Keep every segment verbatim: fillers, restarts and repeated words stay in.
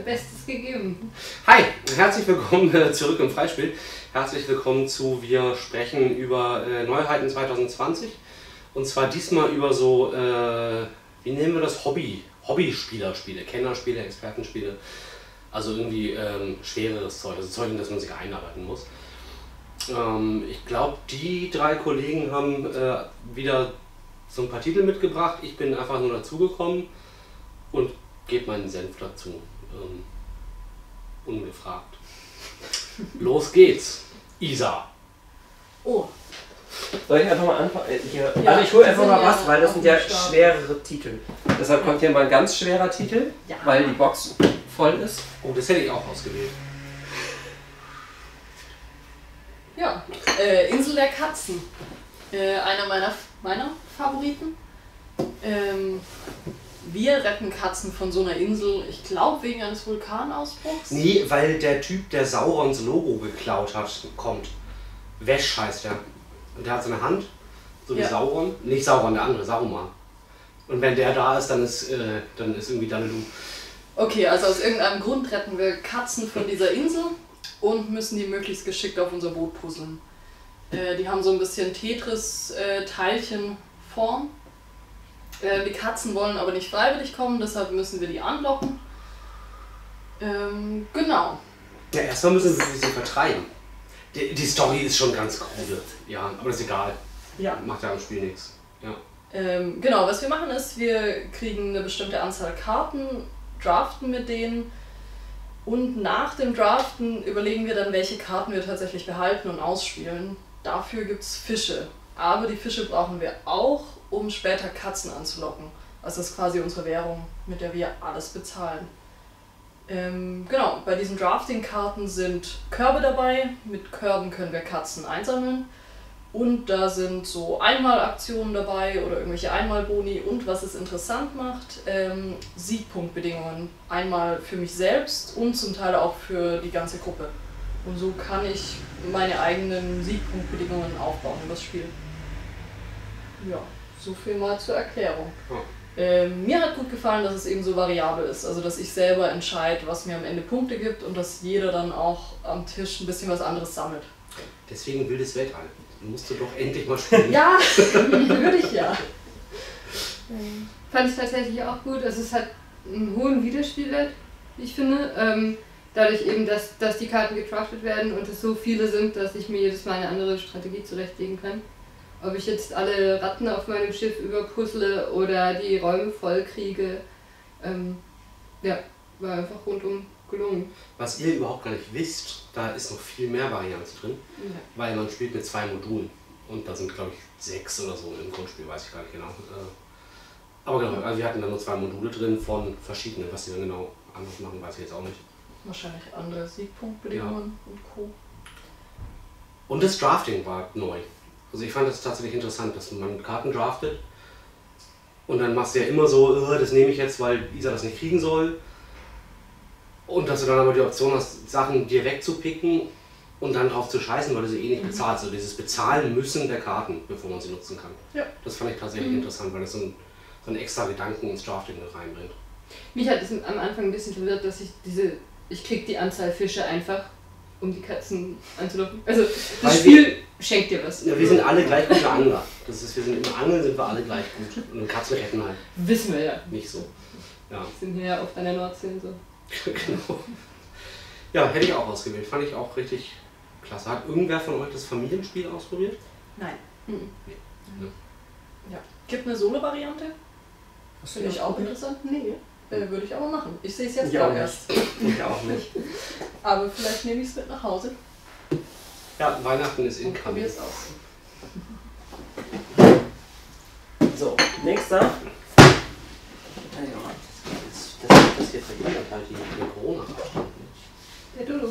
Bestes gegeben. Hi, herzlich willkommen zurück im Freispiel. Herzlich willkommen zu Wir sprechen über äh, Neuheiten zwanzig zwanzig. Und zwar diesmal über so, äh, wie nennen wir das, Hobby, Hobby-Spieler-Spiele, Kennerspiele, Expertenspiele. Also irgendwie ähm, schwereres Zeug, also Zeug, in das man sich einarbeiten muss. Ähm, ich glaube, die drei Kollegen haben äh, wieder so ein paar Titel mitgebracht. Ich bin einfach nur dazugekommen und gebe meinen Senf dazu. Ähm, ungefragt. Los geht's, Isa. Oh. Soll ich einfach mal anfangen? Hier. Ja, also ich hole einfach mal ja was, weil das sind ja Start. schwerere Titel. Deshalb kommt hier mal ein ganz schwerer Titel, Ja. weil die Box voll ist. Oh, das hätte ich auch ausgewählt. Ja, äh, Insel der Katzen. Äh, einer meiner, meiner Favoriten. Ähm, wir retten Katzen von so einer Insel, ich glaube wegen eines Vulkanausbruchs. Nee, weil der Typ, der Saurons Logo geklaut hat, kommt. Vesh heißt der. Und der hat so eine Hand, so wie Ja. Sauron. Nicht Sauron, der andere, Saruman. Und wenn der da ist, dann ist, äh, dann ist irgendwie Danelu. Okay, also aus irgendeinem Grund retten wir Katzen von dieser Insel und müssen die möglichst geschickt auf unser Boot puzzeln. Äh, die haben so ein bisschen Tetris-Teilchenform. Äh, die Katzen wollen aber nicht freiwillig kommen, deshalb müssen wir die anlocken. Ähm, genau. Ja, erstmal müssen sie sie vertreiben. Die, die Story ist schon ganz krude. Ja, aber das ist egal. Ja. Macht ja im Spiel nichts. Ja. Ähm, genau, was wir machen ist, wir kriegen eine bestimmte Anzahl Karten, draften mit denen und nach dem Draften überlegen wir dann, welche Karten wir tatsächlich behalten und ausspielen. Dafür gibt es Fische, aber die Fische brauchen wir auch, um später Katzen anzulocken. Also das ist quasi unsere Währung, mit der wir alles bezahlen. Ähm, genau, bei diesen Drafting-Karten sind Körbe dabei, mit Körben können wir Katzen einsammeln. Und da sind so Einmalaktionen dabei oder irgendwelche Einmalboni und was es interessant macht, ähm, Siegpunktbedingungen. Einmal für mich selbst und zum Teil auch für die ganze Gruppe. Und so kann ich meine eigenen Siegpunktbedingungen aufbauen in das Spiel. Ja, so viel mal zur Erklärung. Oh. Ähm, mir hat gut gefallen, dass es eben so variabel ist, also dass ich selber entscheide, was mir am Ende Punkte gibt und dass jeder dann auch am Tisch ein bisschen was anderes sammelt. Deswegen wildes Weltall. Musst du doch endlich mal spielen. Ja, würde ich ja. Ähm, fand ich tatsächlich auch gut. Also es hat einen hohen Wiederspielwert, wie ich finde. Ähm, dadurch eben, dass, dass die Karten gedraftet werden und es so viele sind, dass ich mir jedes Mal eine andere Strategie zurechtlegen kann. Ob ich jetzt alle Ratten auf meinem Schiff überpuzzle oder die Räume voll kriege. Ähm, ja, war einfach rundum gelungen. Was ihr überhaupt gar nicht wisst, da ist noch viel mehr Varianz drin, Ja. weil man spielt mit zwei Modulen und da sind glaube ich sechs oder so im Grundspiel, weiß ich gar nicht genau. Äh, Aber genau, also wir hatten da nur zwei Module drin von verschiedenen, was die dann genau anders machen, weiß ich jetzt auch nicht. Wahrscheinlich andere Siegpunktbedingungen und Co. Und das Drafting war neu. Also ich fand das tatsächlich interessant, dass man Karten draftet und dann machst du ja immer so, äh, das nehme ich jetzt, weil Isa das nicht kriegen soll. Und dass du dann aber die Option hast, Sachen dir wegzupicken und dann drauf zu scheißen, weil du sie eh nicht Mhm. bezahlst. Also dieses Bezahlen müssen der Karten, bevor man sie nutzen kann. Ja. Das fand ich tatsächlich Mhm. interessant, weil das so ein, so ein extra Gedanken ins Drafting mit reinbringt. Mich hat es am Anfang ein bisschen verwirrt, dass ich diese, ich krieg die Anzahl Fische einfach, um die Katzen anzulocken. Also das Weil Spiel schenkt dir was. Ja, wir sind alle gleich gute Angler. Das ist, wir sind im Angeln sind wir alle gleich gut. Und im Katzen retten halt Wissen wir ja. nicht so. Ja, Wir sind hier ja oft an der Nordsee und so. genau. Ja, hätte ich auch ausgewählt. Fand ich auch richtig klasse. Hat irgendwer von euch das Familienspiel ausprobiert? Nein. Mhm. Ja. Gibt eine Solo-Variante? Hast Finde ich auch interessant. Nee. Äh, würde ich aber machen. Ich sehe es jetzt Ich gerade auch erst. Ich auch nicht. Aber vielleicht nehme ich es mit nach Hause Ja, Weihnachten ist und incoming. probiere es aus. So, nächster. Das, das, das hier verhindert halt die, die Corona. Der Dodo.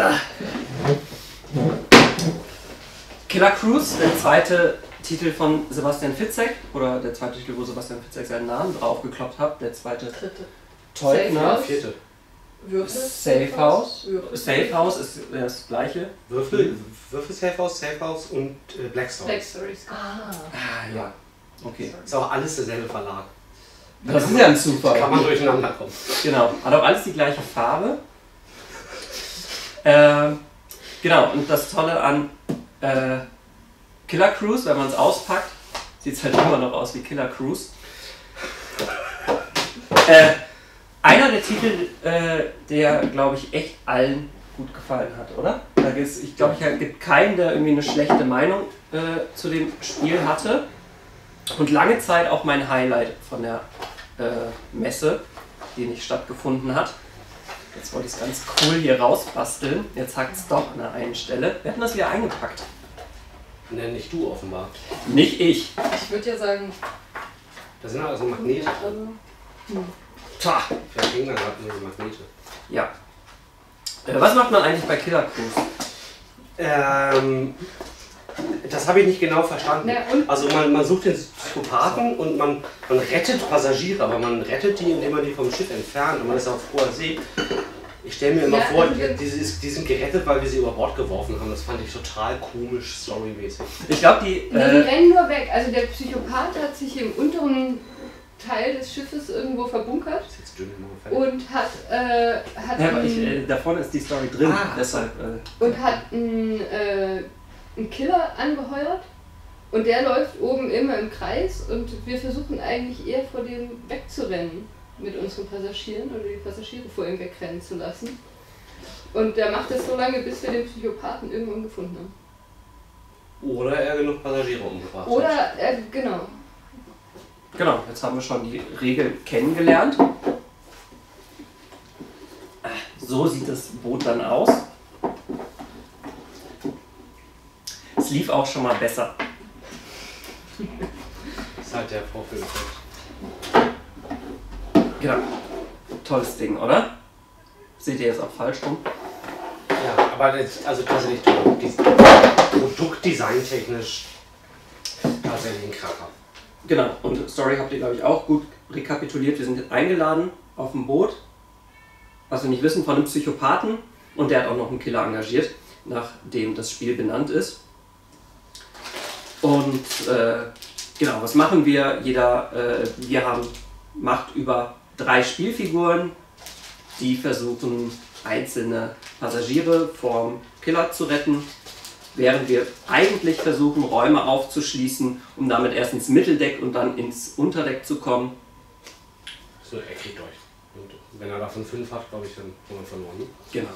Killer Cruise, der zweite Titel von Sebastian Fitzek, oder der zweite Titel, wo Sebastian Fitzek seinen Namen draufgekloppt hat, der zweite Dritte. Teubner. Vierte. Würfel. Safe House. Würfel. Safe House ist das gleiche. Würfel, Würfel Safe House, Safe House und äh, Black Stories. Black Stories. Ah. Ah, ja. Okay. Ist auch alles derselbe Verlag. Das ist ja ein Zufall. Kann man durcheinander kommen. Genau, hat auch alles die gleiche Farbe. Ähm, genau, und das Tolle an äh, Killer Cruise, wenn man es auspackt, sieht es halt immer noch aus wie Killer Cruise. Äh, einer der Titel, äh, der, glaube ich, echt allen gut gefallen hat, oder? Da gibt's, ich glaube, es gibt keinen, der irgendwie eine schlechte Meinung äh, zu dem Spiel hatte. Und lange Zeit auch mein Highlight von der äh, Messe, die nicht stattgefunden hat. Jetzt wollte ich es ganz cool hier rausbasteln. Jetzt hakt es doch an der einen Stelle. Wir hatten das wieder eingepackt. Ne, nicht du offenbar. Nicht ich. Ich würde ja sagen, Da sind also Magnete drin. also, hm. Tja. Vielleicht hängen da gerade nur die Magnete. Ja. Äh, was macht man eigentlich bei Killer Cruise? Ähm, das habe ich nicht genau verstanden. Na, und? Also man, man sucht den Psychopathen und man, man rettet Passagiere, aber man rettet die, indem man die vom Schiff entfernt und man ist auf hoher See. Ich stelle mir immer Ja, vor, also die, die, ist- die sind gerettet, weil wir sie über Bord geworfen haben. Das fand ich total komisch, storymäßig. Ich glaube, die. Ne, die Äh, rennen nur weg. Also der Psychopath hat sich im unteren Teil des Schiffes irgendwo verbunkert Das ist jetzt dünn im Fell. und hat, äh, hat, ja, aber ich, einen, äh, da vorne ist die Story drin. Ah, deshalb. Äh, und hat einen, äh, einen Killer angeheuert. Und der läuft oben immer im Kreis und wir versuchen eigentlich eher vor dem wegzurennen mit unseren Passagieren oder die Passagiere vor ihm wegrennen zu lassen. Und der macht das so lange, bis wir den Psychopathen irgendwann gefunden haben. Oder er genug Passagiere umgebracht hat. Oder, äh, genau. Genau, jetzt haben wir schon die Regeln kennengelernt. So sieht das Boot dann aus. Es lief auch schon mal besser. Das ist halt der Vorführeffekt. Genau. Tolles Ding, oder? Seht ihr jetzt auch falsch rum? Ja, aber das, also tatsächlich produktdesigntechnisch tatsächlich ein Kracher. Genau, und Story habt ihr, glaube ich, auch gut rekapituliert. Wir sind jetzt eingeladen auf dem Boot, was wir nicht wissen, von einem Psychopathen. Und der hat auch noch einen Killer engagiert, nachdem das Spiel benannt ist. Und äh, genau, was machen wir? Jeder, äh, wir haben Macht über drei Spielfiguren, die versuchen, einzelne Passagiere vom Killer zu retten, während wir eigentlich versuchen, Räume aufzuschließen, um damit erst ins Mitteldeck und dann ins Unterdeck zu kommen. So, er kriegt euch. Und wenn er davon fünf hat, glaube ich, dann haben wir verloren. Ne? Genau.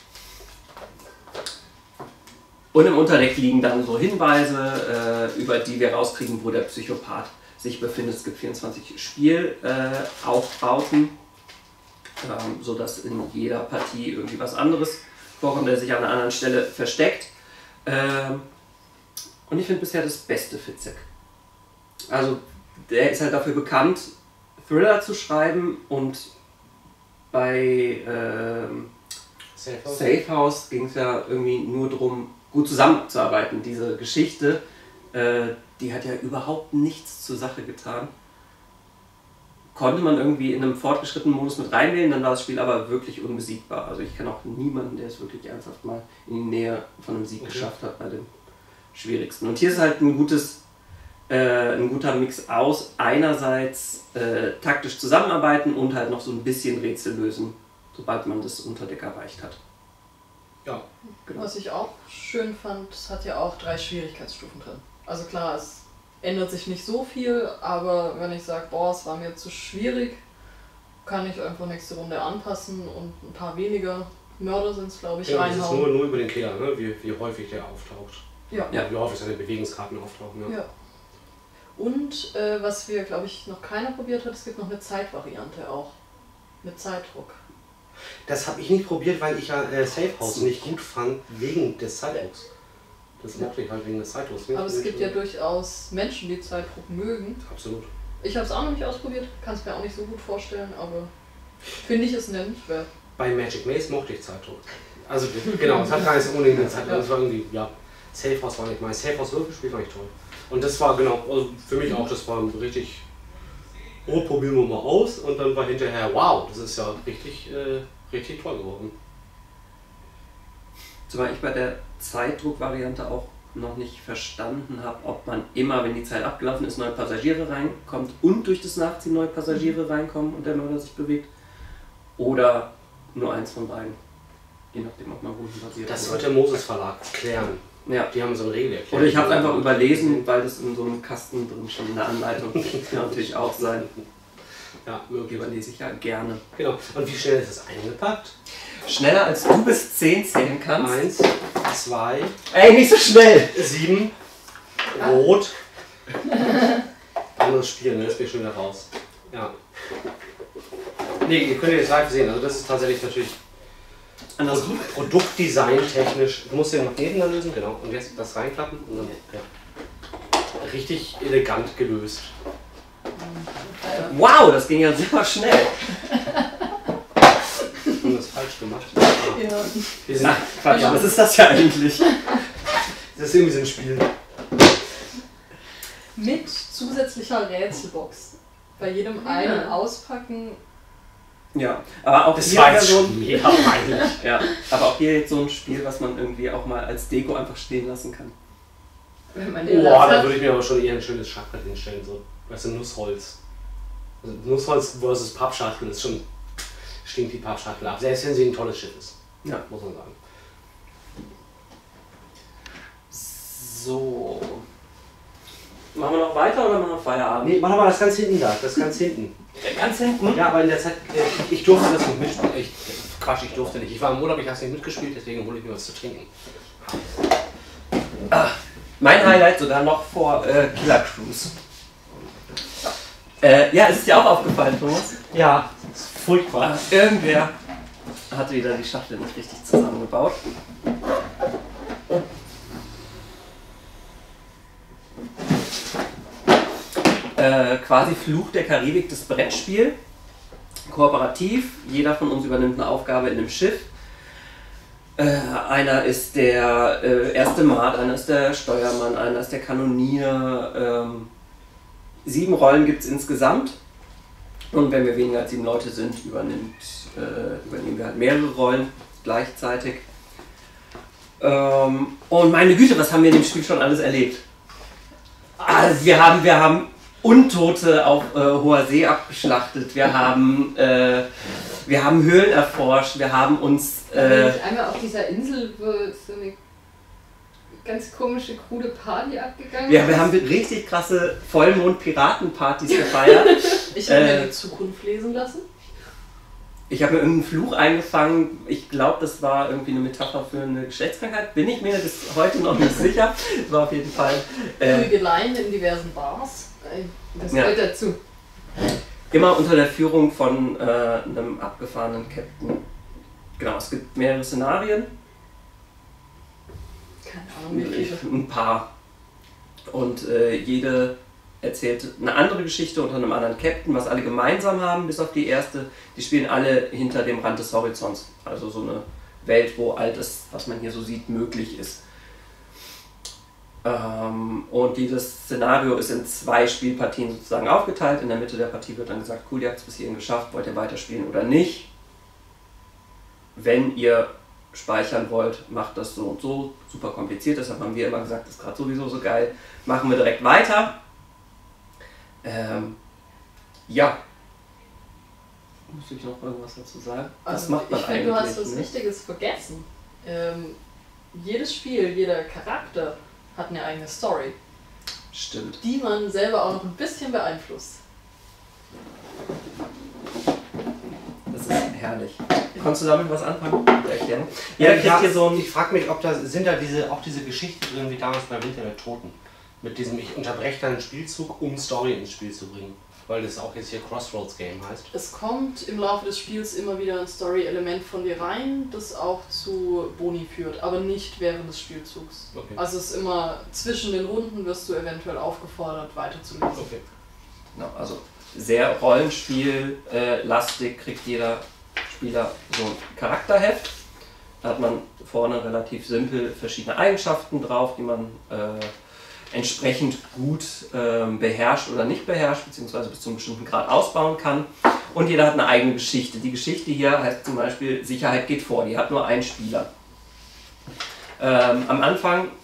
Und im Unterdeck liegen dann so Hinweise, äh, über die wir rauskriegen, wo der Psychopath sich befindet. Es gibt vierundzwanzig Spielaufbauten, ähm, sodass in jeder Partie irgendwie was anderes vorkommt, der sich an einer anderen Stelle versteckt. Ähm, und ich finde bisher das beste Fitzek. Also der ist halt dafür bekannt, Thriller zu schreiben, und bei ähm, Safe House? Safe House ging es ja irgendwie nur darum, gut zusammenzuarbeiten. Diese Geschichte, äh, die hat ja überhaupt nichts zur Sache getan. Konnte man irgendwie in einem fortgeschrittenen Modus mit reinwählen, dann war das Spiel aber wirklich unbesiegbar. Also ich kenne auch niemanden, der es wirklich ernsthaft mal in die Nähe von einem Sieg Okay. geschafft hat bei dem schwierigsten. Und hier ist halt ein gutes, äh, ein guter Mix aus einerseits äh, taktisch zusammenarbeiten und halt noch so ein bisschen Rätsel lösen, sobald man das Unterdeck erreicht hat. Ja. Genau. Was ich auch schön fand, es hat ja auch drei Schwierigkeitsstufen drin. Also klar, es ändert sich nicht so viel, aber wenn ich sage, boah, es war mir zu schwierig, kann ich einfach nächste Runde anpassen und ein paar weniger Mörder sind es, glaube ich, Genau, das ist nur, reinhauen. nur über den Killer, ne? wie, wie häufig der auftaucht. Ja. Ja. Wie häufig seine Bewegungskarten auftauchen. Ja. Ja. Und äh, was wir, glaube ich, noch keiner probiert hat, es gibt noch eine Zeitvariante auch. Mit Zeitdruck. Das habe ich nicht probiert, weil ich ja äh, Safe House nicht gut fand, wegen des Zeitdrucks. Das mochte ich halt wegen des Zeitdrucks nicht. Aber es gibt ja durchaus Menschen, die Zeitdruck mögen. Absolut. Ich habe es auch noch nicht ausprobiert, kann es mir auch nicht so gut vorstellen, aber finde ich es nennenswert. Bei Magic Maze mochte ich Zeitdruck. Also genau, es hat gar nicht so unbedingt eine Zeitdruck. Ja. Es war irgendwie, ja, Safe House war nicht mein. Safe House Würfelspiel fand ich toll. Und das war genau, also für mich auch, das war richtig, oh, probieren wir mal aus. Und dann war hinterher, wow, das ist ja richtig, äh, richtig toll geworden. Zumal ich bei der Zeitdruck-Variante auch noch nicht verstanden habe, ob man immer, wenn die Zeit abgelaufen ist, neue Passagiere reinkommt und durch das Nachziehen neue Passagiere reinkommen und der Mörder sich bewegt. Oder nur eins von beiden. Je nachdem, ob man rundenbasiert Das oder- wird der Moses Verlag klären. Ja. Die haben so eine Regel erklärt. Oder ich habe es einfach überlesen, weil das in so einem Kasten drin schon in der Anleitung kann natürlich auch sein. Ja, Die möglich. überlese ich ja gerne. Genau. Und wie schnell ist es eingepackt? Schneller als du bis zehn zählen kannst. Eins, zwei, Ey, nicht so schnell! sieben, rot. Anderes Spiel, ne? Das bin ich schon wieder raus. Ja. Nee, ihr könnt jetzt live sehen. Also das ist tatsächlich natürlich Anders. Produktdesign technisch. Du musst den Magneten da lösen, genau. Und jetzt das reinklappen und dann, ja. Richtig elegant gelöst. Wow, das ging ja super schnell. Haben wir das falsch gemacht? Ah. Ja. Wir sind, Ach, Quatsch, was ist das ja eigentlich? das ist irgendwie so ein Spiel. Mit zusätzlicher Rätselbox. Bei jedem einen Auspacken. Ja, aber auch Das hier war wieder jetzt so schon ein, mega peinlich. ja, aber auch hier jetzt so ein Spiel, was man irgendwie auch mal als Deko einfach stehen lassen kann. Wenn man den Boah, da hat. würde ich mir aber schon eher ein schönes Schachbrett hinstellen. So. Weißt du, Nussholz. Also Nussholz versus Pappschachtel ist schon. Stinkt die Pappschachtel ab. Selbst wenn sie ein tolles Schiff ist. Ja. Muss man sagen. So. Machen wir noch weiter oder machen wir Feierabend? Nee, mach doch mal das ganz hinten da. Das ganz hinten. Ganz hinten? Ja, aber in der Zeit. äh, Ich durfte das nicht mitspielen. Ich, Quatsch, ich durfte nicht. Ich war im Urlaub, ich habe es nicht mitgespielt, deswegen hole ich mir was zu trinken. Ah, mein Highlight sogar noch vor äh, Killer Cruise. Äh, ja, ist es dir auch aufgefallen, Thomas? Ja, ist furchtbar. Ah, irgendwer hat wieder die Schachtel nicht richtig zusammengebaut. Äh, quasi Fluch der Karibik, das Brettspiel. Kooperativ, jeder von uns übernimmt eine Aufgabe in einem Schiff. Äh, einer ist der äh, erste Maat, einer ist der Steuermann, einer ist der Kanonier. Ähm, sieben Rollen gibt es insgesamt. Und wenn wir weniger als sieben Leute sind, übernimmt, äh, übernehmen wir halt mehrere Rollen gleichzeitig. Ähm, und meine Güte, was haben wir in dem Spiel schon alles erlebt? Also wir haben, wir haben Untote auf äh, hoher See abgeschlachtet, wir haben, äh, wir haben Höhlen erforscht, wir haben uns... Äh, Einmal auf dieser Insel, wo so eine ganz komische, krude Party abgegangen ja, ist. wir haben richtig krasse Vollmond-Piratenpartys gefeiert. Ich habe Äh. mir die Zukunft lesen lassen. Ich habe mir irgendeinen Fluch eingefangen. Ich glaube, das war irgendwie eine Metapher für eine Geschlechtskrankheit. Bin ich mir bis heute noch nicht sicher. Das war auf jeden Fall... Äh, Prügeleien in diversen Bars. Das Ja. gehört dazu. Immer unter der Führung von äh, einem abgefahrenen Captain. Genau, es gibt mehrere Szenarien. Keine Ahnung, wie viele. Ein paar. Und äh, jede erzählt eine andere Geschichte unter einem anderen Captain, was alle gemeinsam haben, bis auf die erste. Die spielen alle hinter dem Rand des Horizonts. Also so eine Welt, wo all das, was man hier so sieht, möglich ist. Ähm, und dieses Szenario ist in zwei Spielpartien sozusagen aufgeteilt. In der Mitte der Partie wird dann gesagt, cool, ihr habt es bis hierhin geschafft, wollt ihr weiterspielen oder nicht? Wenn ihr speichern wollt, macht das so und so. Super kompliziert, deshalb haben wir immer gesagt, das ist gerade sowieso so geil. Machen wir direkt weiter. Ähm, ja. Muss ich noch irgendwas dazu sagen? Was Also, macht man ich eigentlich? finde, du hast was ne? Wichtiges vergessen. Ähm, jedes Spiel, jeder Charakter hat eine eigene Story, Stimmt. die man selber auch noch ein bisschen beeinflusst. Das ist herrlich. Konntest du damit was anfangen? Mit der Erklärung? Ja, Ja, kriegt hier so ein. ich frage mich, ob da sind da diese, auch diese Geschichte drin wie damals bei Winter der Toten. Mit diesem, ich unterbreche deinen Spielzug, um Story ins Spiel zu bringen. Weil das auch jetzt hier Crossroads Game heißt. Es kommt im Laufe des Spiels immer wieder ein Story-Element von dir rein, das auch zu Boni führt, aber nicht während des Spielzugs. Okay. Also es ist immer zwischen den Runden wirst du eventuell aufgefordert, weiterzulesen. Okay. Genau, also sehr Rollenspiel-lastig, kriegt jeder Spieler so ein Charakterheft. Da hat man vorne relativ simpel verschiedene Eigenschaften drauf, die man äh, entsprechend gut ähm, beherrscht oder nicht beherrscht, beziehungsweise bis zu einem bestimmten Grad ausbauen kann. Und jeder hat eine eigene Geschichte. Die Geschichte hier heißt zum Beispiel Sicherheit geht vor, die hat nur einen Spieler. Ähm, am Anfang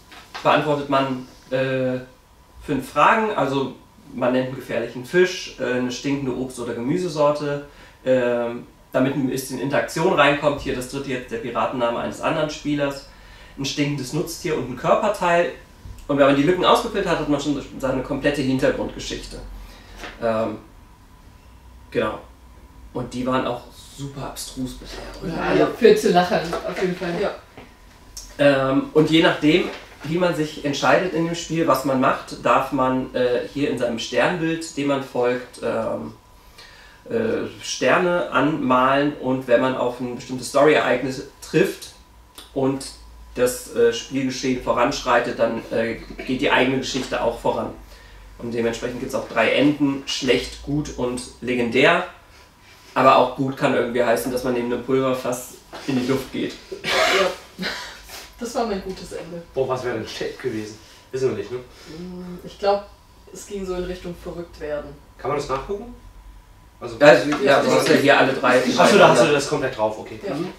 beantwortet man äh, fünf Fragen, also man nennt einen gefährlichen Fisch, äh, eine stinkende Obst- oder Gemüsesorte, äh, damit ein bisschen Interaktion reinkommt. Hier das dritte jetzt der Piratenname eines anderen Spielers, ein stinkendes Nutztier und ein Körperteil. Und wenn man die Lücken ausgefüllt hat, hat man schon seine komplette Hintergrundgeschichte. Ähm, genau. Und die waren auch super abstrus bisher. Ja, ja, für zu lachen, auf jeden Fall. Ja. Ähm, und je nachdem, wie man sich entscheidet in dem Spiel, was man macht, darf man äh, hier in seinem Sternbild, dem man folgt, ähm, äh, Sterne anmalen, und wenn man auf ein bestimmtes Story-Ereignis trifft und das äh, Spielgeschehen voranschreitet, dann äh, geht die eigene Geschichte auch voran. Und dementsprechend gibt es auch drei Enden, schlecht, gut und legendär. Aber auch gut kann irgendwie heißen, dass man neben einem Pulverfass in die Luft geht. Ja. Das war mein gutes Ende. Boah, was wäre denn schlecht gewesen? Wissen wir nicht, ne? Ich glaube, es ging so in Richtung verrückt werden. Kann man das nachgucken? Also, Also, ja, du hast ja hier alle drei. Achso, da hast du das komplett drauf, okay. Ja. Mhm.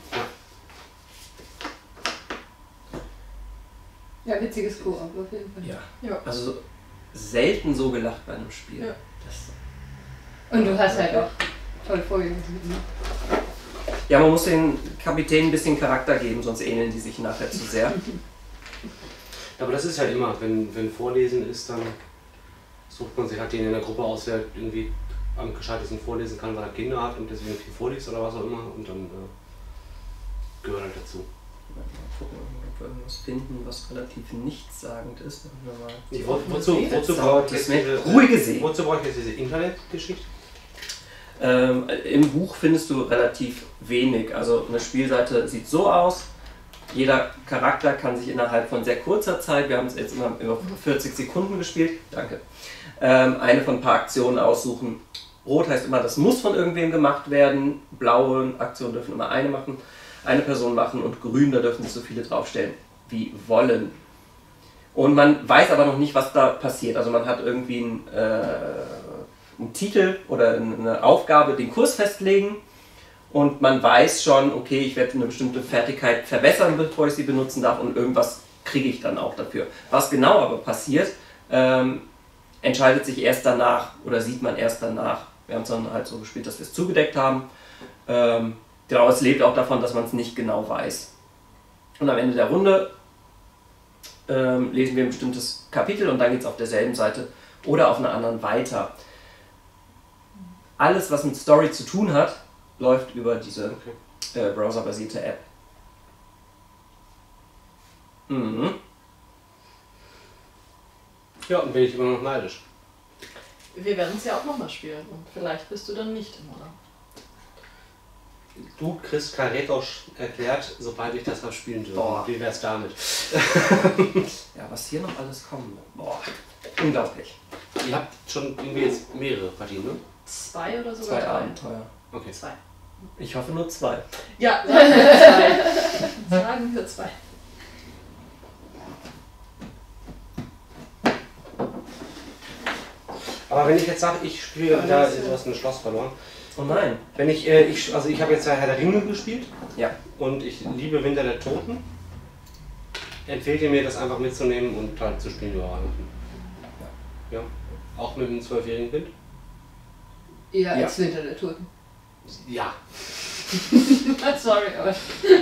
Ja, witziges Koop auf jeden Fall. Ja. Ja. Also selten so gelacht bei einem Spiel. Ja. Das, Und du hast halt auch toll vorgelesen. ja, man muss den Kapitän ein bisschen Charakter geben, sonst ähneln die sich nachher zu sehr. Aber das ist halt immer, wenn, wenn Vorlesen ist, dann sucht man sich halt den in der Gruppe aus, der irgendwie am gescheitesten vorlesen kann, weil er Kinder hat und deswegen viel vorliest oder was auch immer, und dann äh, gehört halt dazu. Mal gucken, ob wir irgendwas finden, was relativ nichtssagend ist. Ich, wo, wozu, wozu Das brauche ich ist jetzt eine diese, ruhige See. Wozu brauche ich jetzt diese Internetgeschichte? Ähm, Im Buch findest du relativ wenig. Also eine Spielseite sieht so aus. Jeder Charakter kann sich innerhalb von sehr kurzer Zeit, wir haben es jetzt immer über vierzig Sekunden gespielt, danke, ähm, eine von ein paar Aktionen aussuchen. Rot heißt immer, das muss von irgendwem gemacht werden. Blaue Aktionen dürfen immer eine machen, eine Person machen, und grün, da dürfen sich so viele draufstellen wie wollen. Und man weiß aber noch nicht, was da passiert. Also man hat irgendwie einen, äh, einen Titel oder eine Aufgabe, den Kurs festlegen, und man weiß schon, okay, ich werde eine bestimmte Fertigkeit verbessern, bevor ich sie benutzen darf, und irgendwas kriege ich dann auch dafür. Was genau aber passiert, ähm, entscheidet sich erst danach oder sieht man erst danach. Wir haben es dann halt so gespielt, dass wir es zugedeckt haben. Ähm, genau, es lebt auch davon, dass man es nicht genau weiß. Und am Ende der Runde ähm, lesen wir ein bestimmtes Kapitel, und dann geht es auf derselben Seite oder auf einer anderen weiter. Alles, was mit Story zu tun hat, läuft über diese Okay. äh, browserbasierte App. Mhm. Ja, und bin ich immer noch neidisch. Wir werden es ja auch nochmal spielen und vielleicht bist du dann nicht im Urlaub. Du kriegst Karetosch erklärt, sobald ich das habe spielen dürfen. Boah. Wie wär's damit? Ja, was hier noch alles kommt. Boah, unglaublich. Ihr habt schon irgendwie jetzt mehrere Partien, ne? Zwei oder sogar Zwei drei? Abenteuer. Okay. Zwei. Ich hoffe nur zwei. Ja, sagen wir zwei. Sagen wir zwei. Aber wenn ich jetzt sage, ich spiele, Ja, da, das ist- du hast ein Schloss verloren. Oh nein. Wenn ich, äh, ich also ich habe jetzt ja Herr der Ringe gespielt. Ja. Und ich liebe Winter der Toten. Empfehlt ihr mir, das einfach mitzunehmen und halt zu spielen über Weihnachten? Ja. Auch mit einem zwölfjährigen Kind? Eher Ja. als Winter der Toten. Ja. Sorry, aber.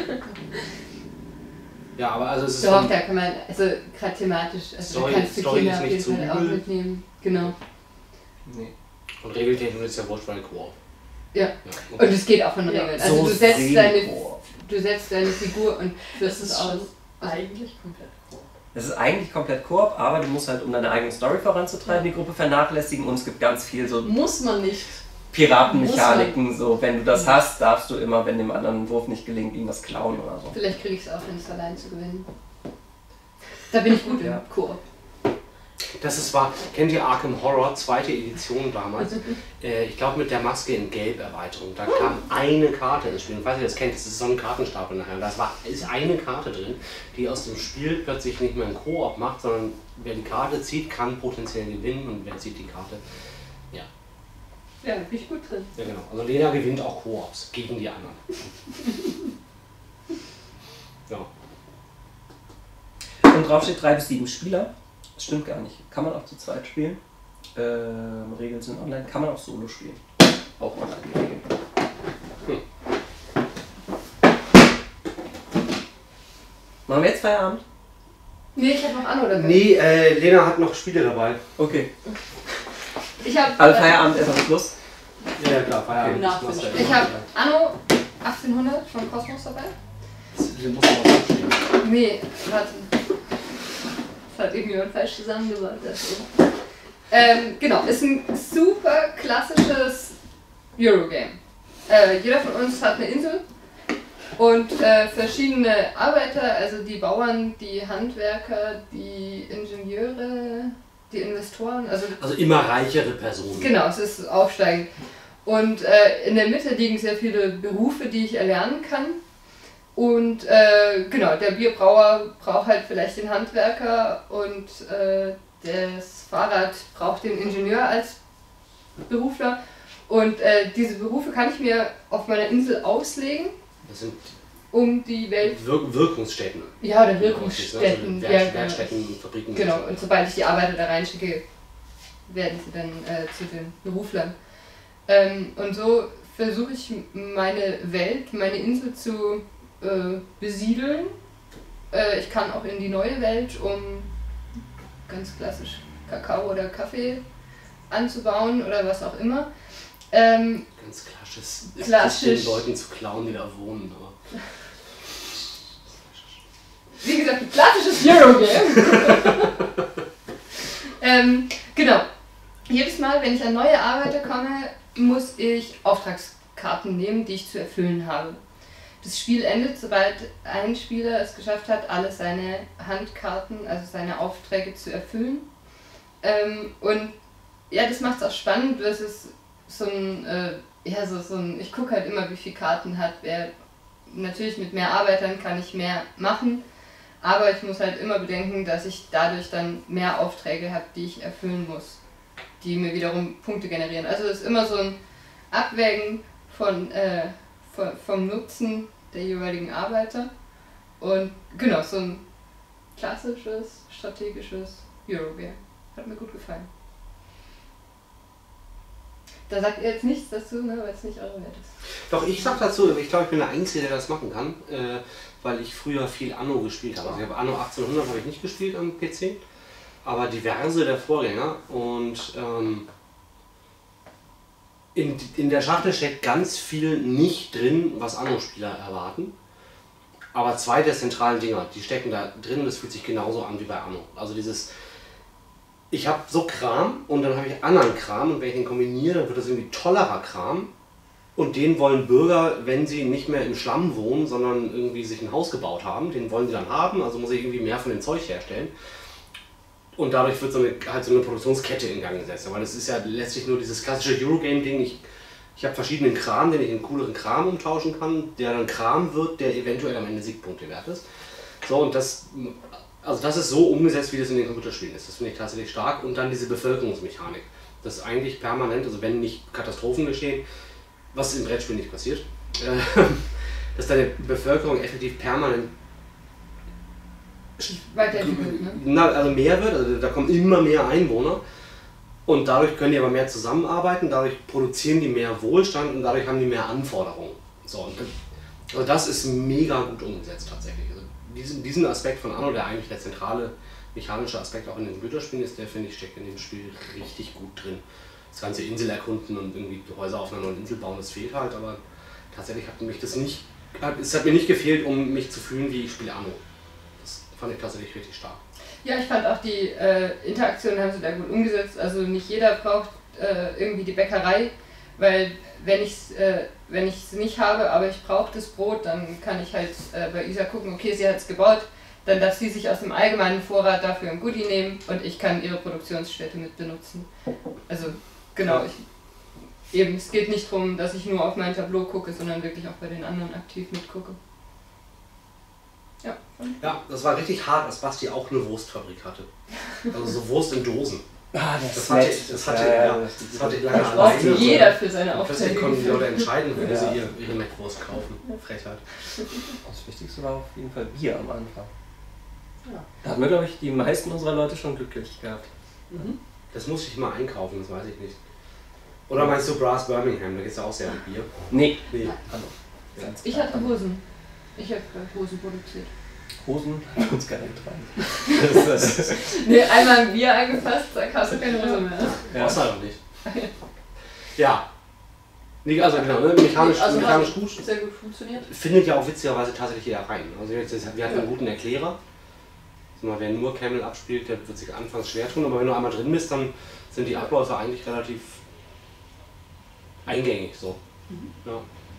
Ja, aber also es ist. Doch, von- da kann man, also gerade thematisch, also Story- da kannst du Story Kinder ist auf nicht jeden zu Fall auch übel. mitnehmen. Genau. Nee. Und regeltechnisch ist ja wurscht, weil Koop. Ja. Ja, okay. Und es geht auch von Ja. Regeln. Also So du setzt, deine, Semi-Koop. du setzt deine Figur und führst Das es ist aus. schon eigentlich komplett cool. Es ist eigentlich komplett Koop, aber du musst halt, um deine eigene Story voranzutreiben, die Gruppe vernachlässigen, und es gibt ganz viel so Muss man nicht. Piratenmechaniken, so wenn du das hast, darfst du immer, wenn dem anderen Wurf nicht gelingt, irgendwas klauen oder so. Vielleicht krieg ich es auch, wenn es allein zu gewinnen. Da bin ich gut im Ja. Koop. Das ist wahr. Kennt ihr Arkham Horror, zweite Edition damals? äh, ich glaube mit der Maske in Gelb Erweiterung. Da kam eine Karte ins Spiel. Und falls ihr das kennt, das ist so ein Kartenstapel nachher. Da war, ist eine Karte drin, die aus dem Spiel plötzlich nicht mehr einen Koop macht, sondern wer die Karte zieht, kann potenziell gewinnen, und wer zieht die Karte. Ja, Ja, bin ich gut drin. ja genau. Also Lena gewinnt auch Koops gegen die anderen. Ja. Und drauf steht drei bis sieben Spieler. Das stimmt gar nicht. Kann man auch zu zweit spielen. Ähm, Regeln sind online. Kann man auch solo spielen. Auch online die Regeln. Hm. Machen wir jetzt Feierabend? Nee, ich habe noch Anno dabei. Nee, äh, Lena hat noch Spiele dabei. Okay. Ich habe Also Feierabend erst am Schluss. Ja, ja klar, Feierabend. Nach Das dem ja Ich habe Anno achtzehnhundert von Cosmos dabei. Den muss man auch aufstehen. Nee, warte. Das hat irgendjemand falsch zusammengebaut. Ähm, genau, ist ein super klassisches Eurogame. Äh, jeder von uns hat eine Insel und äh, verschiedene Arbeiter, also die Bauern, die Handwerker, die Ingenieure, die Investoren, also, Also immer reichere Personen. genau, es ist aufsteigend. Und äh, in der Mitte liegen sehr viele Berufe, die ich erlernen kann. Und äh, genau, der Bierbrauer braucht halt vielleicht den Handwerker und äh, das Fahrrad braucht den Ingenieur als Berufler. Und äh, diese Berufe kann ich mir auf meiner Insel auslegen, Das sind um die Welt... Wir Wirkungsstätten. Ja, oder Also Wirkungsstätten. Werk Ja, genau. Werkstätten, Fabriken. Genau, so. und sobald ich die Arbeiter da reinschicke, werden sie dann äh, zu den Beruflern. Ähm, und so versuche ich meine Welt, meine Insel zu äh, besiedeln. Äh, ich kann auch in die neue Welt, um ganz klassisch Kakao oder Kaffee anzubauen oder was auch immer. Ähm, Ganz klassisch ist Klassisch. es, den Leuten zu klauen, die da wohnen. Aber Wie gesagt, ein klassisches Eurogame. ähm, genau. Jedes Mal, wenn ich an neue Arbeiter komme, muss ich Auftragskarten nehmen, die ich zu erfüllen habe. Das Spiel endet, sobald ein Spieler es geschafft hat, alle seine Handkarten, also seine Aufträge zu erfüllen. Ähm, und ja, das macht es auch spannend, das ist so ein, äh, ja, so, so ein, ich gucke halt immer, wie viele Karten hat wer. Natürlich mit mehr Arbeitern kann ich mehr machen, aber ich muss halt immer bedenken, dass ich dadurch dann mehr Aufträge habe, die ich erfüllen muss, die mir wiederum Punkte generieren. Also es ist immer so ein Abwägen von, äh, von, vom Nutzen der jeweiligen Arbeiter und genau, so ein klassisches, strategisches Eurogame. Hat mir gut gefallen. Da sagt ihr jetzt nichts dazu, ne, weil es nicht eure Welt ist. Doch, ich sag dazu, ich glaube, ich bin der Einzige, der das machen kann, äh, weil ich früher viel Anno gespielt habe. Also ich habe Anno achtzehnhundert habe ich nicht gespielt am P C, aber diverse der Vorgänger. Und ähm, in, in der Schachtel steckt ganz viel nicht drin, was Anno-Spieler erwarten. Aber zwei der zentralen Dinger, die stecken da drin und das fühlt sich genauso an wie bei Anno. Also dieses... Ich habe so Kram und dann habe ich anderen Kram und wenn ich den kombiniere, dann wird das irgendwie tollerer Kram. Und den wollen Bürger, wenn sie nicht mehr im Schlamm wohnen, sondern irgendwie sich ein Haus gebaut haben, den wollen sie dann haben, also muss ich irgendwie mehr von dem Zeug herstellen. Und dadurch wird so eine, halt so eine Produktionskette in Gang gesetzt. Weil das ist ja letztlich nur dieses klassische Eurogame-Ding. Ich, ich habe verschiedenen Kram, den ich in cooleren Kram umtauschen kann, der dann Kram wird, der eventuell am Ende Siegpunkte wert ist. So, und das... Also das ist so umgesetzt, wie das in den Computerspielen ist. Das finde ich tatsächlich stark. Und dann diese Bevölkerungsmechanik. Das ist eigentlich permanent, also wenn nicht Katastrophen geschehen, was im Brettspiel nicht passiert, äh, dass deine Bevölkerung effektiv permanent Weiterentwickelt, ne? na, also mehr wird, also da kommen immer mehr Einwohner. Und dadurch können die aber mehr zusammenarbeiten, dadurch produzieren die mehr Wohlstand und dadurch haben die mehr Anforderungen. So, und das, also das ist mega gut umgesetzt tatsächlich. Also Diesen, diesen Aspekt von Anno, der eigentlich der zentrale mechanische Aspekt auch in den Computerspielen ist, der finde ich steckt in dem Spiel richtig gut drin. Das ganze Insel erkunden und irgendwie Häuser auf einer neuen Insel bauen, das fehlt halt, aber tatsächlich hat mich das nicht, hat, es hat mir nicht gefehlt, um mich zu fühlen, wie ich spiele Anno. Das fand ich tatsächlich richtig stark. Ja, ich fand auch die äh, Interaktion haben sie da gut umgesetzt. Also nicht jeder braucht äh, irgendwie die Bäckerei, weil wenn ich es äh, wenn ich es nicht habe, aber ich brauche das Brot, dann kann ich halt äh, bei Isa gucken, okay, sie hat es gebaut, dann darf sie sich aus dem allgemeinen Vorrat dafür ein Goodie nehmen und ich kann ihre Produktionsstätte mit benutzen. Also genau, ich, eben, es geht nicht darum, dass ich nur auf mein Tableau gucke, sondern wirklich auch bei den anderen aktiv mitgucke. Ja, ja, das war richtig hart, dass Basti auch eine Wurstfabrik hatte. Also so Wurst in Dosen. Ah, das, das, hatte, das, das, hatte, ja, ja, ja, das, das hatte ich lange das braucht alleine. jeder für seine Und plötzlich Aufträge. konnten die Leute entscheiden, wenn Ja. sie ihre, ihre Mettwurst kaufen. Frechheit. Das Wichtigste war auf jeden Fall Bier am Anfang. Ja. Da haben wir, glaube ich, die meisten unserer Leute schon glücklich gehabt. Mhm. Das muss ich mal einkaufen, das weiß ich nicht. Oder meinst du Brass Birmingham, da geht es ja auch sehr um Bier. Nee. Nee. Hallo. Ich hatte Hosen. Ich habe Hosen produziert. Hosen hat uns keiner getragen. Das ist, äh, Nee, einmal ein Bier eingefasst, da hast du keine Hose mehr. ja. Außer doch nicht. Ja. Nee, also genau, ne? mechanisch, Also mechanisch hat gut. sehr gut funktioniert. Findet ja auch witzigerweise tatsächlich jeder rein. Also jetzt, wir hatten einen guten Erklärer. Also wer nur Camel abspielt, der wird sich anfangs schwer tun, aber wenn du einmal drin bist, dann sind die Abläufe eigentlich relativ eingängig so. Mhm. Ja.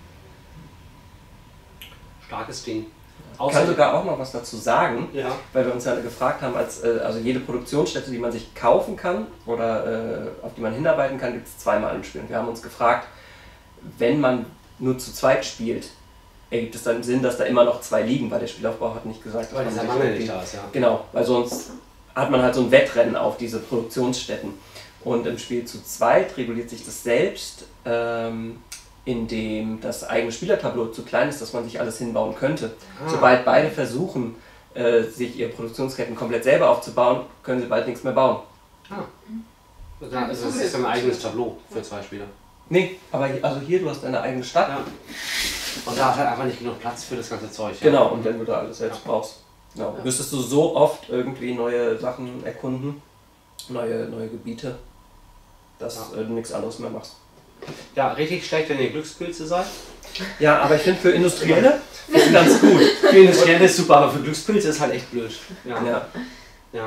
Starkes Ding. Ich kann sogar auch noch was dazu sagen, ja. weil wir uns ja gefragt haben, als, äh, also jede Produktionsstätte, die man sich kaufen kann oder äh, auf die man hinarbeiten kann, gibt es zweimal im Spiel. Und wir haben uns gefragt, wenn man nur zu zweit spielt, ergibt es dann Sinn, dass da immer noch zwei liegen, weil der Spielaufbau hat nicht gesagt, dass Weil man dieser sich Mangel irgendwie- nicht da ist, ja. Genau, weil sonst hat man halt so ein Wettrennen auf diese Produktionsstätten. Und im Spiel zu zweit reguliert sich das selbst, ähm, indem das eigene Spielertableau zu klein ist, dass man sich alles hinbauen könnte. Ah. Sobald beide versuchen, äh, sich ihre Produktionsketten komplett selber aufzubauen, können sie bald nichts mehr bauen. Ah. Ja, also es ist ein eigenes Tableau für zwei Spieler. Nee, aber hier, also hier, du hast deine eigene Stadt. Ja. Und da hat halt einfach nicht genug Platz für das ganze Zeug. Ja. Genau, und wenn du da alles selbst Ja. brauchst. Genau. Ja. Müsstest du so oft irgendwie neue Sachen erkunden, neue, neue Gebiete, dass Ja. äh, du nichts anderes mehr machst. Ja, richtig schlecht, wenn ihr Glückspilze seid. Ja, aber ich finde für Industrielle ist ganz gut. Für Industrielle ist super, aber für Glückspilze ist halt echt blöd. Ja. Ja. ja.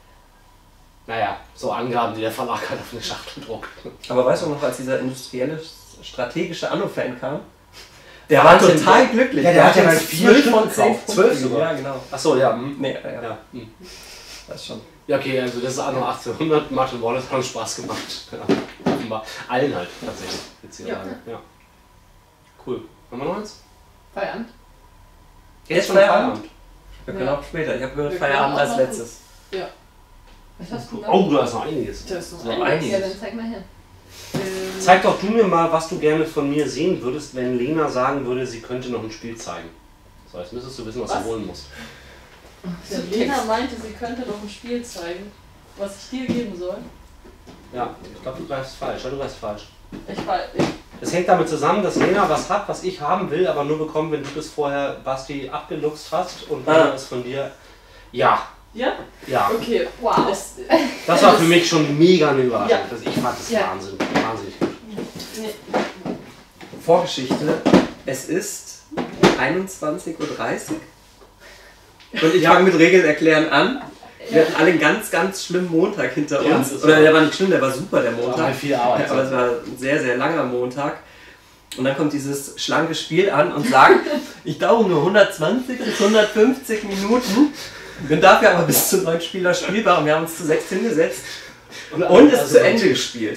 Naja, so Angaben, die der Verlag halt auf eine Schachtel druckt. Aber weißt du noch, als dieser industrielle, strategische Anno-Fan kam? Der Ach, war stimmt, total ja. glücklich. Ja, der hat ja jetzt halt vier Stück gekauft. Zwölf sogar. Ja, genau. Achso, ja. Hm. Nee, ja, ja. Ja. Hm. Das schon. Ja, okay, also das ist Anno achtzehnhundert. Martin Wallace hat uns Spaß gemacht. Ja, offenbar. Allen halt, tatsächlich. Witzigerweise. Ja. ja. Cool. Haben wir noch eins? Feierabend. Jetzt schon Feierabend? Wir können Ja. auch später. Ich habe gehört, Wir Feierabend können auch als noch- letztes. Was hast du da? Oh, du hast noch einiges. Das ist noch Noch ein- einiges. Ja, dann zeig mal her. Ähm, Zeig doch du mir mal, was du gerne von mir sehen würdest, wenn Lena sagen würde, sie könnte noch ein Spiel zeigen. So, jetzt müsstest du wissen, was, Was? du holen musst. Der Lena meinte, sie könnte noch ein Spiel zeigen, was ich dir geben soll. Ja, ich glaube, du greifst falsch. Ja, du greifst falsch. Ich weiß. Ich, Das hängt damit zusammen, dass Lena was hat, was ich haben will, aber nur bekommen, wenn du das vorher, Basti, abgeluchst hast und Ah. Lena ist von dir. Ja, ja? ja. Okay. Wow. Das, Das war für mich schon mega eine Überraschung. Ja. Das, ich fand das Ja. Wahnsinn, wahnsinnig gut. nee. Vorgeschichte. Es ist einundzwanzig Uhr dreißig. Und ich Ja. fange mit Regeln erklären an. Wir hatten alle einen ganz, ganz schlimmen Montag hinter Ja, uns. das Oder war- der war nicht schlimm, der war super, der War Montag. halt viel Arbeit. Aber es war ein sehr, sehr langer Montag. Und dann kommt dieses schlanke Spiel an und sagt, ich dauere nur hundertzwanzig bis hundertfünfzig Minuten, bin dafür aber bis zu neun Spieler spielbar und wir haben uns zu sechs hingesetzt und es Also, zu Ende gespielt.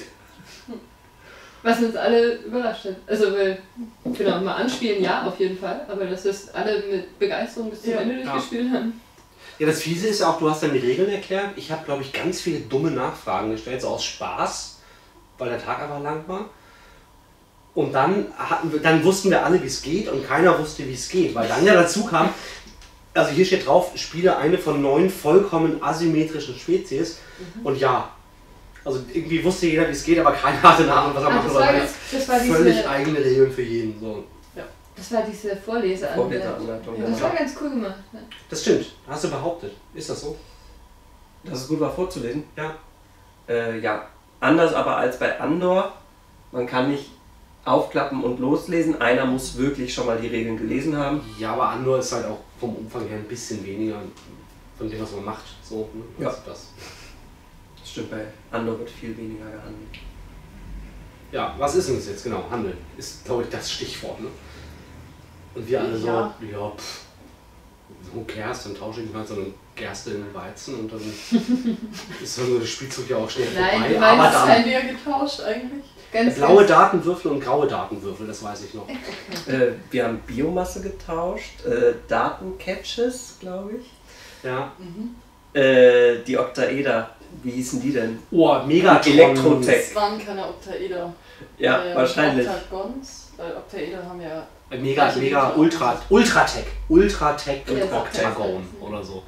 Was uns alle überrascht hat. Also, weil, genau, mal anspielen, ja, auf jeden Fall. Aber dass wir es alle mit Begeisterung bis zum Ja. Ende Ja. durchgespielt haben. Ja, das Fiese ist ja auch, du hast dann die Regeln erklärt. Ich habe, glaube ich, ganz viele dumme Nachfragen gestellt, so aus Spaß, weil der Tag einfach lang war. Und dann, hatten wir, dann wussten wir alle, wie es geht und keiner wusste, wie es geht. Weil dann ja dazu kam, also hier steht drauf, spiele eine von neun vollkommen asymmetrischen Spezies. Mhm. Und ja, also irgendwie wusste jeder, wie es geht, aber keiner hatte eine Ahnung, was er Ah, machen das, soll. war weil das, das, war Völlig diese, eigene Regeln für jeden. So. das war diese Vorleseanleitung. Vorleseanleitung. Das war ganz cool gemacht. Ne? Das stimmt, hast du behauptet. Ist das so? Dass es gut war vorzulesen? Ja. Äh, ja. Anders aber als bei Andor. Man kann nicht aufklappen und loslesen. Einer muss wirklich schon mal die Regeln gelesen haben. Ja, aber Andor ist halt auch vom Umfang her ein bisschen weniger von dem, was man macht. So, ne? Ja. Also das. Das stimmt, bei Andor wird viel weniger gehandelt. Ja, was ist denn das jetzt genau? Handel ist, glaube ich, das Stichwort. Ne? Und wir alle so, Ja. ja, pff, who cares, dann tausche ich halt so eine Gerste in den Weizen und dann ist so der Spielzug ja auch schnell Nein, vorbei. du Aber meinst dann Haben wir getauscht eigentlich? Ganz, blaue ganz, Datenwürfel und graue Datenwürfel, das weiß ich noch. Äh, wir haben Biomasse getauscht, äh, Datencatches, glaube ich. Ja. Mhm. Äh, die Octaeder, wie hießen die denn? Oh, mega Elektrotech. Es waren keine Oktaeder. Ja, Ähm, wahrscheinlich. Oktagons, weil Oktaeder haben ja. Mega, Gleiche mega Regel. Ultra, Ultratech. Ultratech und Ja, Octagon oder so.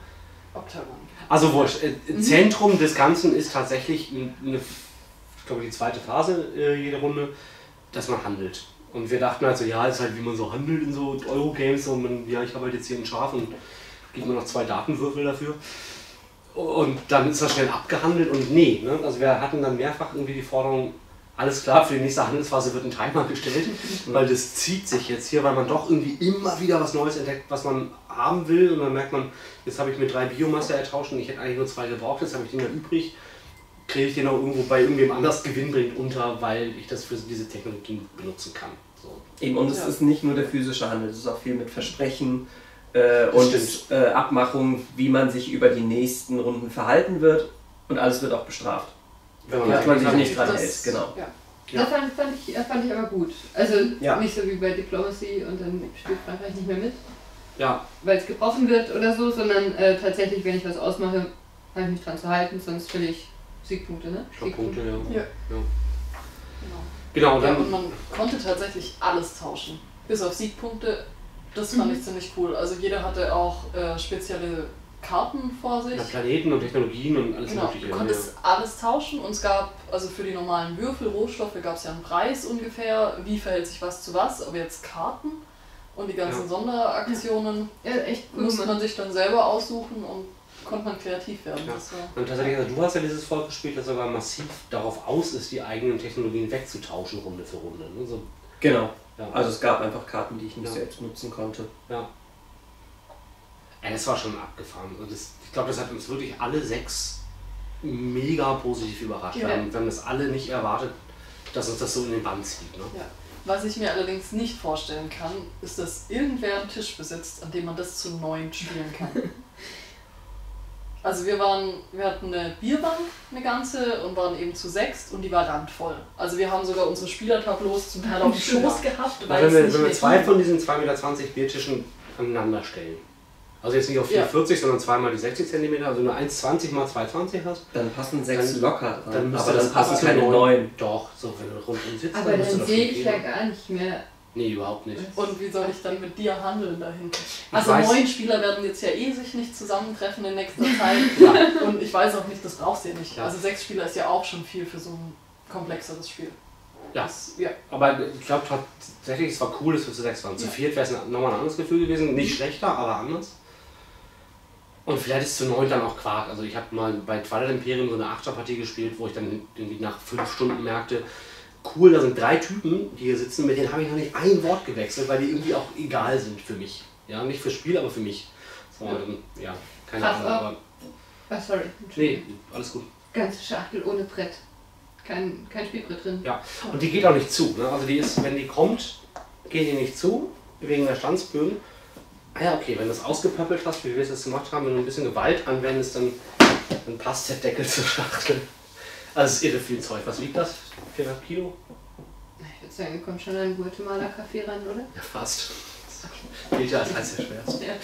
Octagon. Also wurscht. Äh, mhm. Zentrum des Ganzen ist tatsächlich eine, ich glaube die zweite Phase äh, jede Runde, dass man handelt. Und wir dachten also, ja, ist halt wie man so handelt in so Eurogames und man, ja, ich habe halt jetzt hier ein Schaf und gebe mir noch zwei Datenwürfel dafür. Und dann ist das schnell abgehandelt und nee, ne? Also wir hatten dann mehrfach irgendwie die Forderung, alles klar, für die nächste Handelsphase wird ein Timer gestellt, weil das zieht sich jetzt hier, weil man doch irgendwie immer wieder was Neues entdeckt, was man haben will und dann merkt man, jetzt habe ich mir drei Biomasse ertauscht und ich hätte eigentlich nur zwei gebraucht, jetzt habe ich den noch übrig, kriege ich den noch irgendwo bei irgendwem anders gewinnbringend unter, weil ich das für diese Technologien benutzen kann. So. Eben, und es ja. ist nicht nur der physische Handel, es ist auch viel mit Versprechen äh, und äh, Abmachungen, wie man sich über die nächsten Runden verhalten wird und alles wird auch bestraft. Wenn man, man sich nicht dran hält, genau. Ja. Ja. Das fand, fand, ich, fand ich aber gut. Also ja. nicht so wie bei Diplomacy und dann spielt Frankreich nicht mehr mit, ja. weil es gebrochen wird oder so, sondern äh, tatsächlich, wenn ich was ausmache, habe ich mich dran zu halten, sonst will ich Siegpunkte, ne? Siegpunkte, ja. ja. ja. Genau. Genau, und, ja, dann und man konnte tatsächlich alles tauschen. Bis auf Siegpunkte, das fand mhm. ich ziemlich cool. Also jeder hatte auch äh, spezielle Karten vor sich. Ja, Planeten und Technologien und alles genau, mögliche. Du konntest ja. alles tauschen und es gab, also für die normalen Würfel, Rohstoffe gab es ja einen Preis ungefähr, wie verhält sich was zu was, aber jetzt Karten und die ganzen ja. Sonderaktionen ja, echt cool, musste man sich dann selber aussuchen und konnte man kreativ werden. Ja. Das war und tatsächlich, also du hast ja dieses Volk gespielt, das sogar massiv darauf aus ist, die eigenen Technologien wegzutauschen, Runde für Runde. Ne? So. Genau. Ja. Also es gab einfach Karten, die ich nicht ja. selbst nutzen konnte. Ja. Ja, das war schon abgefahren. Das, ich glaube, das hat uns wirklich alle sechs mega positiv überrascht. Ja. Wir, haben, wir haben das alle nicht erwartet, dass uns das so in den Bann zieht. Ne? Ja. Was ich mir allerdings nicht vorstellen kann, ist, dass irgendwer einen Tisch besitzt, an dem man das zu neunt spielen kann. Also wir waren, wir hatten eine Bierbank, eine ganze, und waren eben zu sechst und die war randvoll. Also wir haben sogar unsere Spielertableaus zum Teil auf dem Schoß gehabt, weil wenn es wir, nicht wenn wir mehr zwei ging. von diesen zwei Meter zwanzig Biertischen aneinander stellen, also jetzt nicht auf vier vierzig, ja. sondern zweimal die sechzig Zentimeter, also nur eins zwanzig mal zwei zwanzig hast, dann passen sechs dann, locker dran. Dann aber dann passen keine neun. Doch, so wenn du rundum sitzt. Aber dann, dann sehe ich ja gar nicht mehr. Nee, überhaupt nicht. Und wie soll ich dann mit dir handeln dahin? Ich Also weiß, neun Spieler werden jetzt ja eh sich nicht zusammentreffen in nächster Zeit. ja. Und ich weiß auch nicht, das brauchst du ja nicht. Ja. Also sechs Spieler ist ja auch schon viel für so ein komplexeres Spiel. Ja, das, ja. aber ich glaube tatsächlich, es war cool, dass wir zu sechs waren. Zu ja. viert wäre es nochmal ein anderes Gefühl gewesen. Nicht schlechter, aber anders. Und vielleicht ist zu neun dann auch Quark. Also ich habe mal bei Twilight Imperium so eine Achterpartie gespielt, wo ich dann irgendwie nach fünf Stunden merkte, cool, da sind drei Typen, die hier sitzen, mit denen habe ich noch nicht ein Wort gewechselt, weil die irgendwie auch egal sind für mich. Ja, nicht fürs Spiel, aber für mich. So, ja. Dann, ja, keine Pass Ahnung. Aber oh, sorry. Nee, alles gut. Ganze Schachtel ohne Brett. Kein, kein Spielbrett drin. Ja, und die geht auch nicht zu. Ne? Also die ist, wenn die kommt, geht die nicht zu, wegen der Stanzbögen. Ah ja, okay, wenn du es ausgepöppelt hast, wie wir es jetzt gemacht haben, wenn du ein bisschen Gewalt anwendest, dann, dann passt der Deckel zur Schachtel. Also es ist irre viel Zeug. Was wiegt das? vierhundert Kilo? Ich würde sagen, kommt schon ein Guatemala-Kaffee ran, oder? Ja, fast. Gilt ja als eines der schwersten. Ja.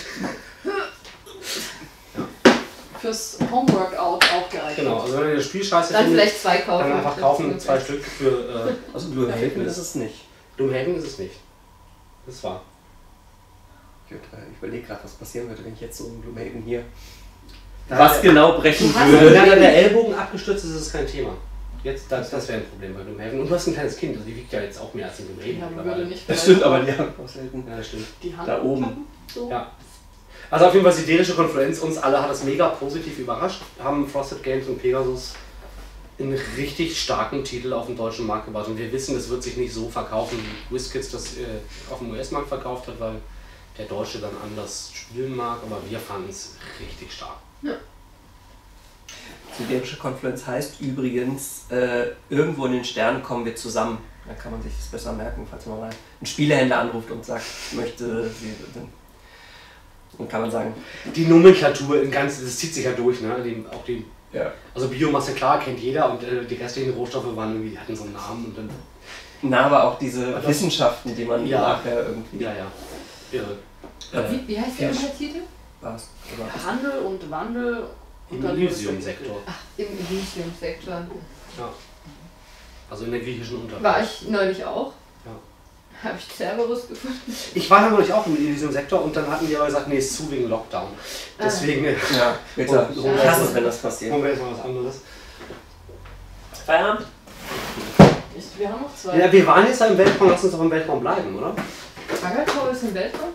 Ja. Fürs Homeworkout auch geeignet. Genau, also wenn ihr das Spiel scheiße dann findet, vielleicht zwei kaufen. dann einfach kaufen, zwei Stück für... Äh, also Gloomhaven ist es nicht. Gloomhaven ist es nicht. Das war. Ich, ich überlege gerade, was passieren würde, wenn ich jetzt so ein Gloomhaven hier... Da was der, genau brechen würde. würde. Wenn der Ellbogen abgestürzt ist, ist es kein Thema. Jetzt, das, das wäre ein Problem bei Gloomhaven. Und du hast ein kleines Kind, also die wiegt ja jetzt auch mehr als ein Gloomhaven. Ja, man würde nicht das stimmt, aber die haben auch selten. Ja, das stimmt. Die Hand da oben. So. Ja. Also auf jeden Fall siderische Konfluenz, uns alle hat das mega positiv überrascht. Haben Frosted Games und Pegasus einen richtig starken Titel auf den deutschen Markt gebracht. Und wir wissen, das wird sich nicht so verkaufen, wie WizKids das äh, auf dem U S-Markt verkauft hat, weil der Deutsche dann anders spielen mag. Aber wir fanden es richtig stark. Ja. Siderische Konfluenz heißt übrigens, äh, irgendwo in den Sternen kommen wir zusammen. Dann kann man sich das besser merken, falls man mal einen Spielehändler anruft und sagt, ich möchte sie. Dann kann man sagen. Die Nomenklatur im Ganzen, das zieht sich ja durch, ne? Die, auch die, ja. Also Biomasse, klar, kennt jeder und äh, die restlichen Rohstoffe waren irgendwie, die hatten so einen Namen und dann. Na, aber auch diese das, Wissenschaften, die man ja, nachher irgendwie. Ja, ja. Irre. Äh, wie, wie heißt der Untertitel? Was? Handel und Wandel. Im Elysium-Sektor. Ach, im Elysium-Sektor. Ja. Also in der griechischen Unterwelt. War ich neulich auch. Ja. Habe ich Cerberus gefunden? Ich war nämlich auch in diesem Sektor und dann hatten die aber gesagt, nee, ist zu wegen Lockdown. Deswegen. Ah. Ja, bitte. Oh, Ich hasse es, wenn das passiert. Holen wir jetzt mal was anderes. Feierabend? Ich, wir haben noch zwei. Ja, wir waren jetzt ja im Weltraum, lass uns doch im Weltraum bleiben, oder? Baggertau ist im Weltraum?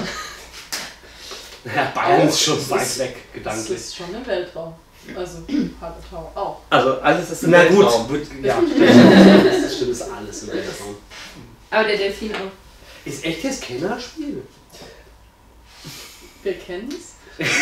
Ja, Bayern Oh, ist schon das weit ist- weg, Das gedanklich. ist schon im Weltraum. Also, Baggertau auch. Also alles ist im Na gut, Weltraum. wird, ja, stimmt, das stimmt, ist alles im Weltraum. Aber der Delfin auch. Ist echt das Kennerspiel? Wir kennen es.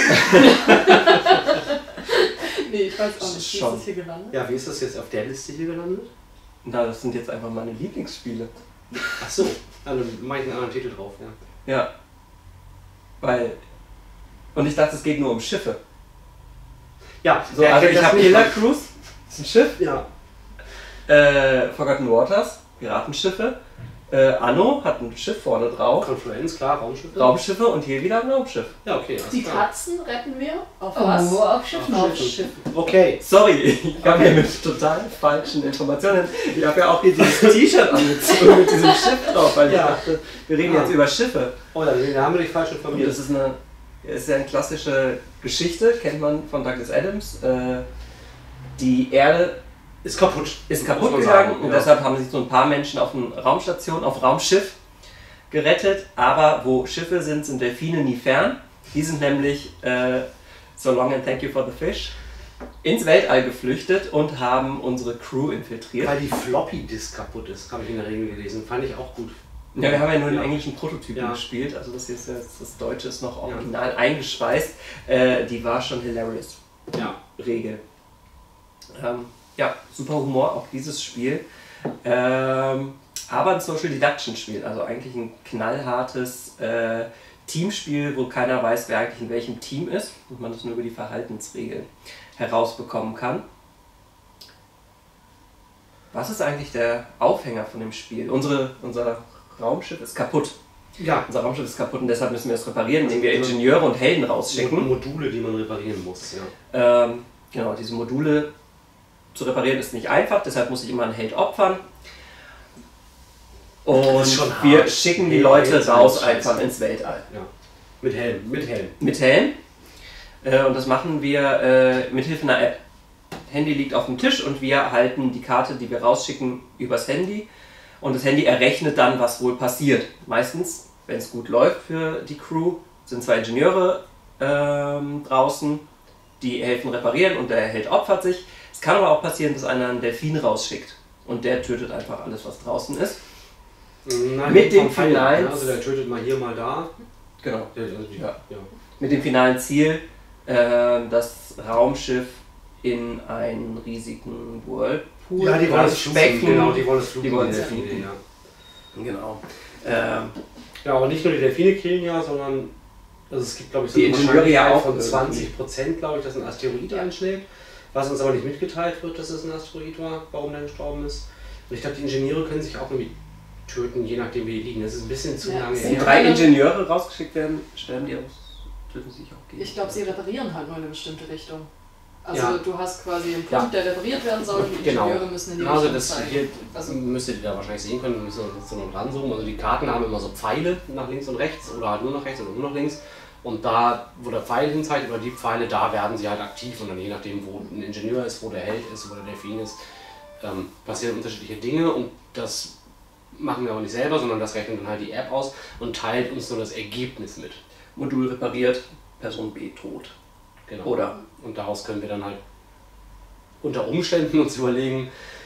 Nee, ich weiß auch nicht, wie Schon. ist das hier gelandet? Ja, wie ist das jetzt auf der Liste hier gelandet? Na, das sind jetzt einfach meine Lieblingsspiele. Ach so, dann mache ich einen anderen Titel drauf, ja. Ja. Weil. Und ich dachte, es geht nur um Schiffe. Ja, So, wer also kennt ich das habe nicht? Killer Cruise, das ist ein Schiff. Ja. Äh, Forgotten Waters, Piratenschiffe. Äh, Anno hat ein Schiff vorne drauf. Confluence, klar, Raumschiff. Raumschiffe und hier wieder ein Raumschiff. Ja, okay. alles Die klar. Katzen retten wir auf Oh, was? auf Schiffen. Auf Schiffen. Okay. Sorry, ich habe hier mit total falschen Informationen. Ich habe ja auch hier dieses T-Shirt angezogen mit diesem Schiff drauf, weil ich Ja. dachte, wir reden Ah. jetzt über Schiffe. Oh, da da haben wir dich falsch Und informiert. das ist eine, ist ja eine klassische Geschichte, kennt man von Douglas Adams. Äh, die Erde Ist kaputt. ist muss kaputt man gegangen sagen, und ja. deshalb haben sich so ein paar Menschen auf einer Raumstation, auf Raumschiff gerettet. Aber wo Schiffe sind, sind Delfine nie fern. Die sind nämlich, äh, so long and thank you for the fish, ins Weltall geflüchtet und haben unsere Crew infiltriert. Weil die Floppy Disk kaputt ist, habe ich in der Regel gelesen. Fand ich auch gut. Ja, wir haben ja nur den Ja. englischen Prototypen Ja. gespielt, also das hier ist jetzt, das Deutsche ist noch original eingeschweißt. Äh, die war schon hilarious. Ja. Regel. Ähm, ja, super Humor, auch dieses Spiel. Ähm, aber ein Social Deduction Spiel, also eigentlich ein knallhartes äh, Teamspiel, wo keiner weiß, wer eigentlich in welchem Team ist und man das nur über die Verhaltensregeln herausbekommen kann. Was ist eigentlich der Aufhänger von dem Spiel? Unsere, unser Raumschiff ist kaputt. Ja. Unser Raumschiff ist kaputt und deshalb müssen wir es reparieren, indem wir Ingenieure und Helden rausschicken. Module, die man reparieren muss, ja. Ähm, genau, diese Module zu reparieren ist nicht einfach, deshalb muss ich immer einen Held opfern. Und Das ist schon wir hart. schicken die Held Leute sein, raus scheiße. einfach ins Weltall. Ja. Mit Helm, mit Helm. Mit Helm. Äh, und das machen wir äh, mit Hilfe einer App. Handy liegt auf dem Tisch und wir halten die Karte, die wir rausschicken, übers Handy. Und das Handy errechnet dann, was wohl passiert. Meistens, wenn es gut läuft für die Crew, sind zwei Ingenieure ähm, draußen, die helfen reparieren und der Held opfert sich. Es kann aber auch passieren, dass einer einen Delfin rausschickt und der tötet einfach alles, was draußen ist. Nein, Mit dem vom Feind, finalen- ne? Also der tötet mal hier, mal da. Genau. Der, also die, Ja. ja. Mit dem finalen Ziel, äh, das Raumschiff in einen riesigen Whirlpool. Ja, die wollen es Specken. fluchen. Genau, die wollen es fluchen. Die wollen es Delfine, fluchen. ja. Genau. Ähm, Ja, aber nicht nur die Delfine killen ja, sondern also es gibt, glaube ich, so Die eine Ingenieure ja Wahrscheinlichkeit auch von irgendwie. zwanzig Prozent, glaube ich, dass ein Asteroid einschlägt. Was uns aber nicht mitgeteilt wird, dass es ein Asteroid war, warum der gestorben ist. Und ich glaube, die Ingenieure können sich auch irgendwie töten, je nachdem wie die liegen. Das ist ein bisschen zu Ja, lange es wenn sind her. drei Ingenieure rausgeschickt werden, sterben die aus, töten sich auch gegen. Ich glaube, sie reparieren halt nur in eine bestimmte Richtung. Also Ja. du hast quasi einen Punkt, Ja. der repariert werden soll, die Genau. Ingenieure müssen in die Also Richtung das zeigen. hier Also- müsstet ihr da wahrscheinlich sehen können, wir müssen uns so noch ranzoomen. Also die Karten haben immer so Pfeile nach links und rechts oder halt nur nach rechts oder nur nach links. Und da, wo der Pfeil hinzeigt, oder die Pfeile, da werden sie halt aktiv. Und dann je nachdem, wo ein Ingenieur ist, wo der Held ist, wo der Delfin ist, ähm, passieren unterschiedliche Dinge. Und das machen wir aber nicht selber, sondern das rechnet dann halt die App aus und teilt uns nur das Ergebnis mit. Modul repariert, Person B tot. Genau. Oder? Und daraus können wir dann halt unter Umständen uns überlegen,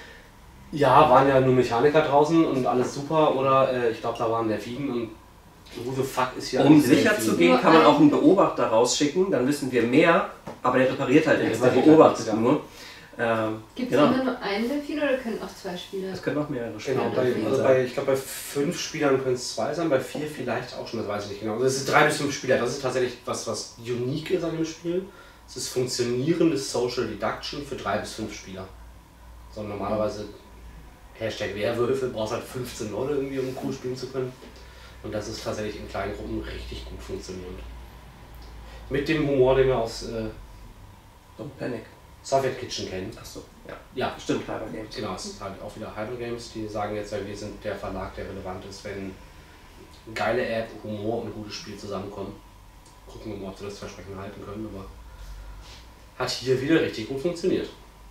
ja, waren ja nur Mechaniker draußen und alles super, oder äh, ich glaube, da waren Delfine und who the fuck ist hier Um eigentlich der sicher Delfin? zu gehen, kann man auch einen Beobachter rausschicken, dann wissen wir mehr, aber der repariert halt Der nichts, der repariert beobachtet halt nichts, nur. Ähm, Gibt es genau. immer nur einen Delfin oder können auch zwei Spieler? Es können auch mehrere Spieler Genau, bei, Delfine also sein. bei, ich glaube bei fünf Spielern können es zwei sein, bei vier vielleicht auch schon, das weiß ich nicht genau. Also es sind drei bis fünf Spieler, das ist tatsächlich was, was unique ist an dem Spiel. Es ist funktionierendes Social Deduction für drei bis fünf Spieler. So normalerweise Hashtag Werwölfe brauchst halt fünfzehn Leute irgendwie, um cool spielen zu können. Und das ist tatsächlich in kleinen Gruppen richtig gut funktionierend. Mit dem Humor, den wir aus äh, Don't Panic. Soviet Kitchen kennen. Achso. Ja, Ja, stimmt, Hyper Games. genau, es ist halt auch wieder Hyper Games, die sagen jetzt, ja, wir sind der Verlag, der relevant ist, wenn geile App, Humor und gutes Spiel zusammenkommen. Gucken wir mal, ob sie das Versprechen halten können, aber hat hier wieder richtig gut funktioniert.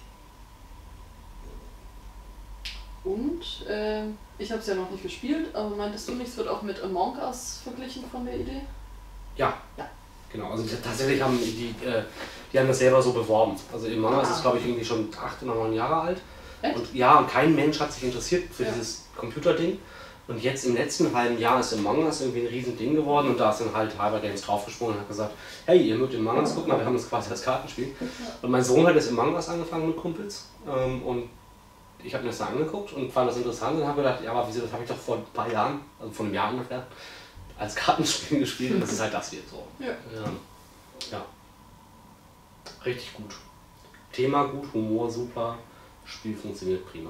Und äh, ich habe es ja noch nicht gespielt, aber meintest du nicht, es wird auch mit Among Us verglichen von der Idee? Ja, Ja. genau. Also die- tatsächlich haben die, äh, die haben das selber so beworben. Also Among Us Ah. ist, glaube ich, irgendwie schon acht oder neun Jahre alt. Echt? Und ja, und kein Mensch hat sich interessiert für Ja. dieses Computerding. Und jetzt im letzten halben Jahr ist Among Us irgendwie ein riesen Ding geworden und da ist dann halt Hyper Games draufgesprungen und hat gesagt, hey, ihr mögt Among Us, guck mal, wir haben das quasi als Kartenspiel. Und mein Sohn hat jetzt Among Us angefangen mit Kumpels ähm, und ich habe mir das da angeguckt und fand das interessant und habe gedacht, ja, aber wieso, das habe ich doch vor ein paar Jahren, also vor einem Jahr ungefähr, als Kartenspiel gespielt und das ist halt das hier so. Ja. Ja. Ja. Richtig gut. Thema gut, Humor super, Spiel funktioniert prima.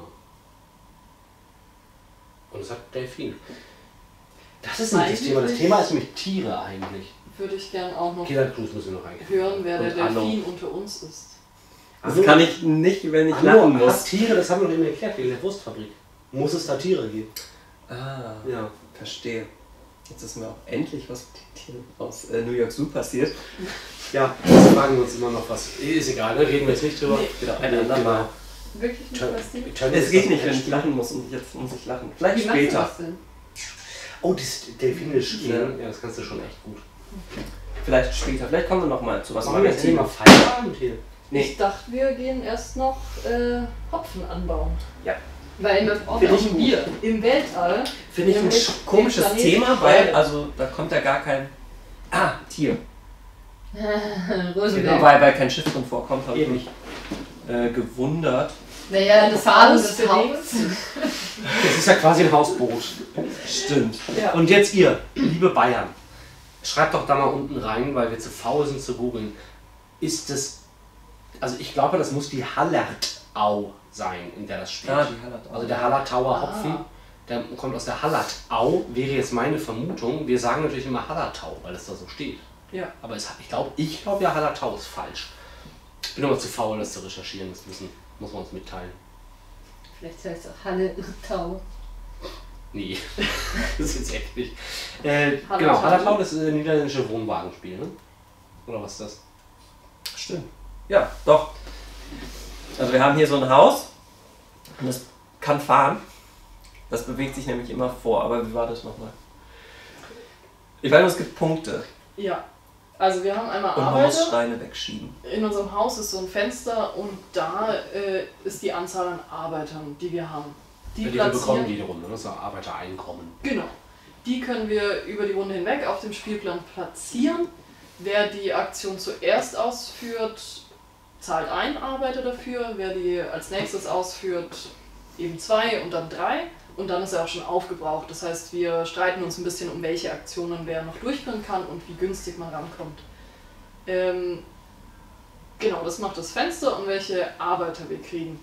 Und es hat Delfin. Das ist nicht das Thema. Das Thema ist nämlich Tiere eigentlich. Würde ich gern auch noch Killer Cruise müssen wir noch eigentlich hören, wer der Und Anno. Delfin unter uns ist. Das kann ich nicht, wenn ich Hallo, lachen was muss. Tiere, das haben wir doch eben erklärt, wegen der Wurstfabrik. Muss es da Tiere geben? Ah, Ja. verstehe. Jetzt ist mir auch endlich was mit den Tieren aus äh, New York Zoo passiert. Ja, das fragen wir uns immer noch was. Ist egal, ne? Reden wir jetzt nicht drüber. Nee. Genau, ein andermal. Wirklich nicht passiert? Turn- Es geht nicht, wenn ich lachen muss und jetzt muss ich lachen. Vielleicht Wie machst du später. das denn? Oh, das delfinische Ja. Gehen, ja, das kannst du schon echt gut. Vielleicht später. Vielleicht kommen wir noch mal zu was Machen wir das Magazin. Thema Feierabend hier? Nee, Ich dachte, wir gehen erst noch äh, Hopfen anbauen. Weil wir brauchen Finde auch ich ein gut. Bier. Im Weltall. finde ich ein Nämlich komisches den Planeten Thema, weil Erde. also da kommt ja gar kein. Ah, Tier. Genau, Rosenberg. weil, weil kein Schiff drin vorkommt, habe ich mich äh, gewundert. Naja, das Fahren des Ausgelegt. Hauses. Das ist ja quasi ein Hausboot. Stimmt. Ja. Und jetzt ihr, liebe Bayern, schreibt doch da mal unten rein, weil wir zu faul sind zu googeln. Ist das, also ich glaube, das muss die Hallertau sein, in der das spielt. Ah, die Hallertau. Also der Hallertauer Ah. Hopfen, der kommt aus der Hallertau, wäre jetzt meine Vermutung. Wir sagen natürlich immer Hallertau, weil es da so steht. Ja. Aber es, hat- ich glaube, ich glaube ja Hallertau ist falsch. Ich bin aber zu faul, das zu recherchieren, das müssen, muss man uns mitteilen. Vielleicht heißt es auch Halle Irrtau. Nee, das ist jetzt echt nicht. Äh, Hallertau. genau, Hallertau, das ist ein niederländisches Wohnwagenspiel, ne? Oder was ist das? Stimmt. Ja, doch. Also wir haben hier so ein Haus und das kann fahren. Das bewegt sich nämlich immer vor. Aber wie war das nochmal? Ich weiß nur, es gibt Punkte Ja. Also wir haben einmal und man muss Arbeiter. Steine wegschieben. In unserem Haus ist so ein Fenster und da äh, ist die Anzahl an Arbeitern, die wir haben. Die Die, die bekommen platzieren. jede Runde, das ist ein Arbeitereinkommen. Genau. Die können wir über die Runde hinweg auf dem Spielplan platzieren. Wer die Aktion zuerst ausführt, zahlt ein Arbeiter dafür. Wer die als nächstes ausführt, eben zwei und dann drei. Und dann ist er auch schon aufgebraucht. Das heißt, wir streiten uns ein bisschen um welche Aktionen wer noch durchführen kann und wie günstig man rankommt. Ähm, genau, das macht das Fenster und welche Arbeiter wir kriegen.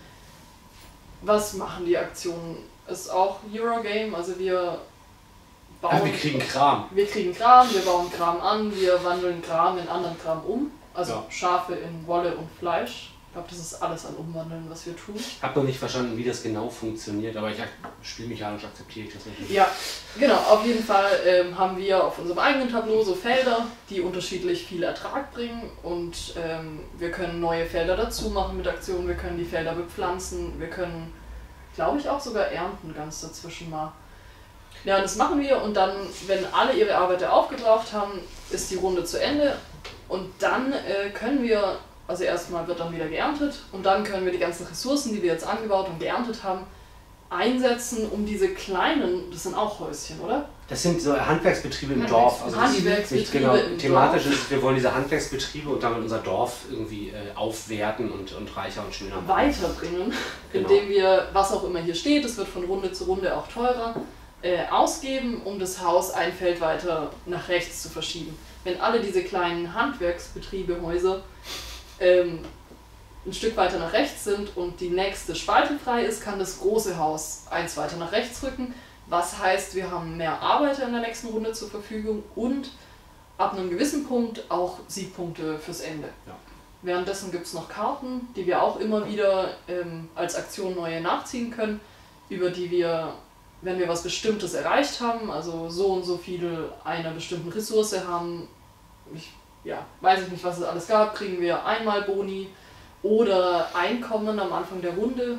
Was machen die Aktionen? Ist auch Eurogame, also wir bauen... Ah, wir kriegen Kram. Wir kriegen Kram, wir bauen Kram an, wir wandeln Kram in anderen Kram um. Also Ja. Schafe in Wolle und Fleisch. Ich glaube, das ist alles an Umwandeln, was wir tun. Ich habe noch nicht verstanden, wie das genau funktioniert, aber ich spielmechanisch akzeptiere ich das natürlich. Ja, genau. Auf jeden Fall ähm, haben wir auf unserem eigenen Tableau so Felder, die unterschiedlich viel Ertrag bringen. Und ähm, wir können neue Felder dazu machen mit Aktionen. Wir können die Felder bepflanzen. Wir können, glaube ich, auch sogar ernten ganz dazwischen mal. Ja, das machen wir und dann, wenn alle ihre Arbeiter aufgebraucht haben, ist die Runde zu Ende. Und dann äh, können wir, also erstmal wird dann wieder geerntet und dann können wir die ganzen Ressourcen, die wir jetzt angebaut und geerntet haben, einsetzen, um diese kleinen, das sind auch Häuschen, oder? Das sind so Handwerksbetriebe im Dorf. Also das ist Handwerksbetriebe nicht genau, im thematisch Dorf. ist, wir wollen diese Handwerksbetriebe und damit unser Dorf irgendwie äh, aufwerten und, und reicher und schöner machen. Weiterbringen, Genau. indem wir, was auch immer hier steht, es wird von Runde zu Runde auch teurer, äh, ausgeben, um das Haus ein Feld weiter nach rechts zu verschieben. Wenn alle diese kleinen Handwerksbetriebe, Häuser, ähm, ein Stück weiter nach rechts sind und die nächste Spalte frei ist, kann das große Haus eins weiter nach rechts rücken. Was heißt, wir haben mehr Arbeiter in der nächsten Runde zur Verfügung und ab einem gewissen Punkt auch Siegpunkte fürs Ende. Ja. Währenddessen gibt es noch Karten, die wir auch immer wieder ähm, als Aktion neue nachziehen können, über die wir, wenn wir was Bestimmtes erreicht haben, also so und so viel einer bestimmten Ressource haben, ich ja, weiß ich nicht, was es alles gab, kriegen wir einmal Boni oder Einkommen am Anfang der Runde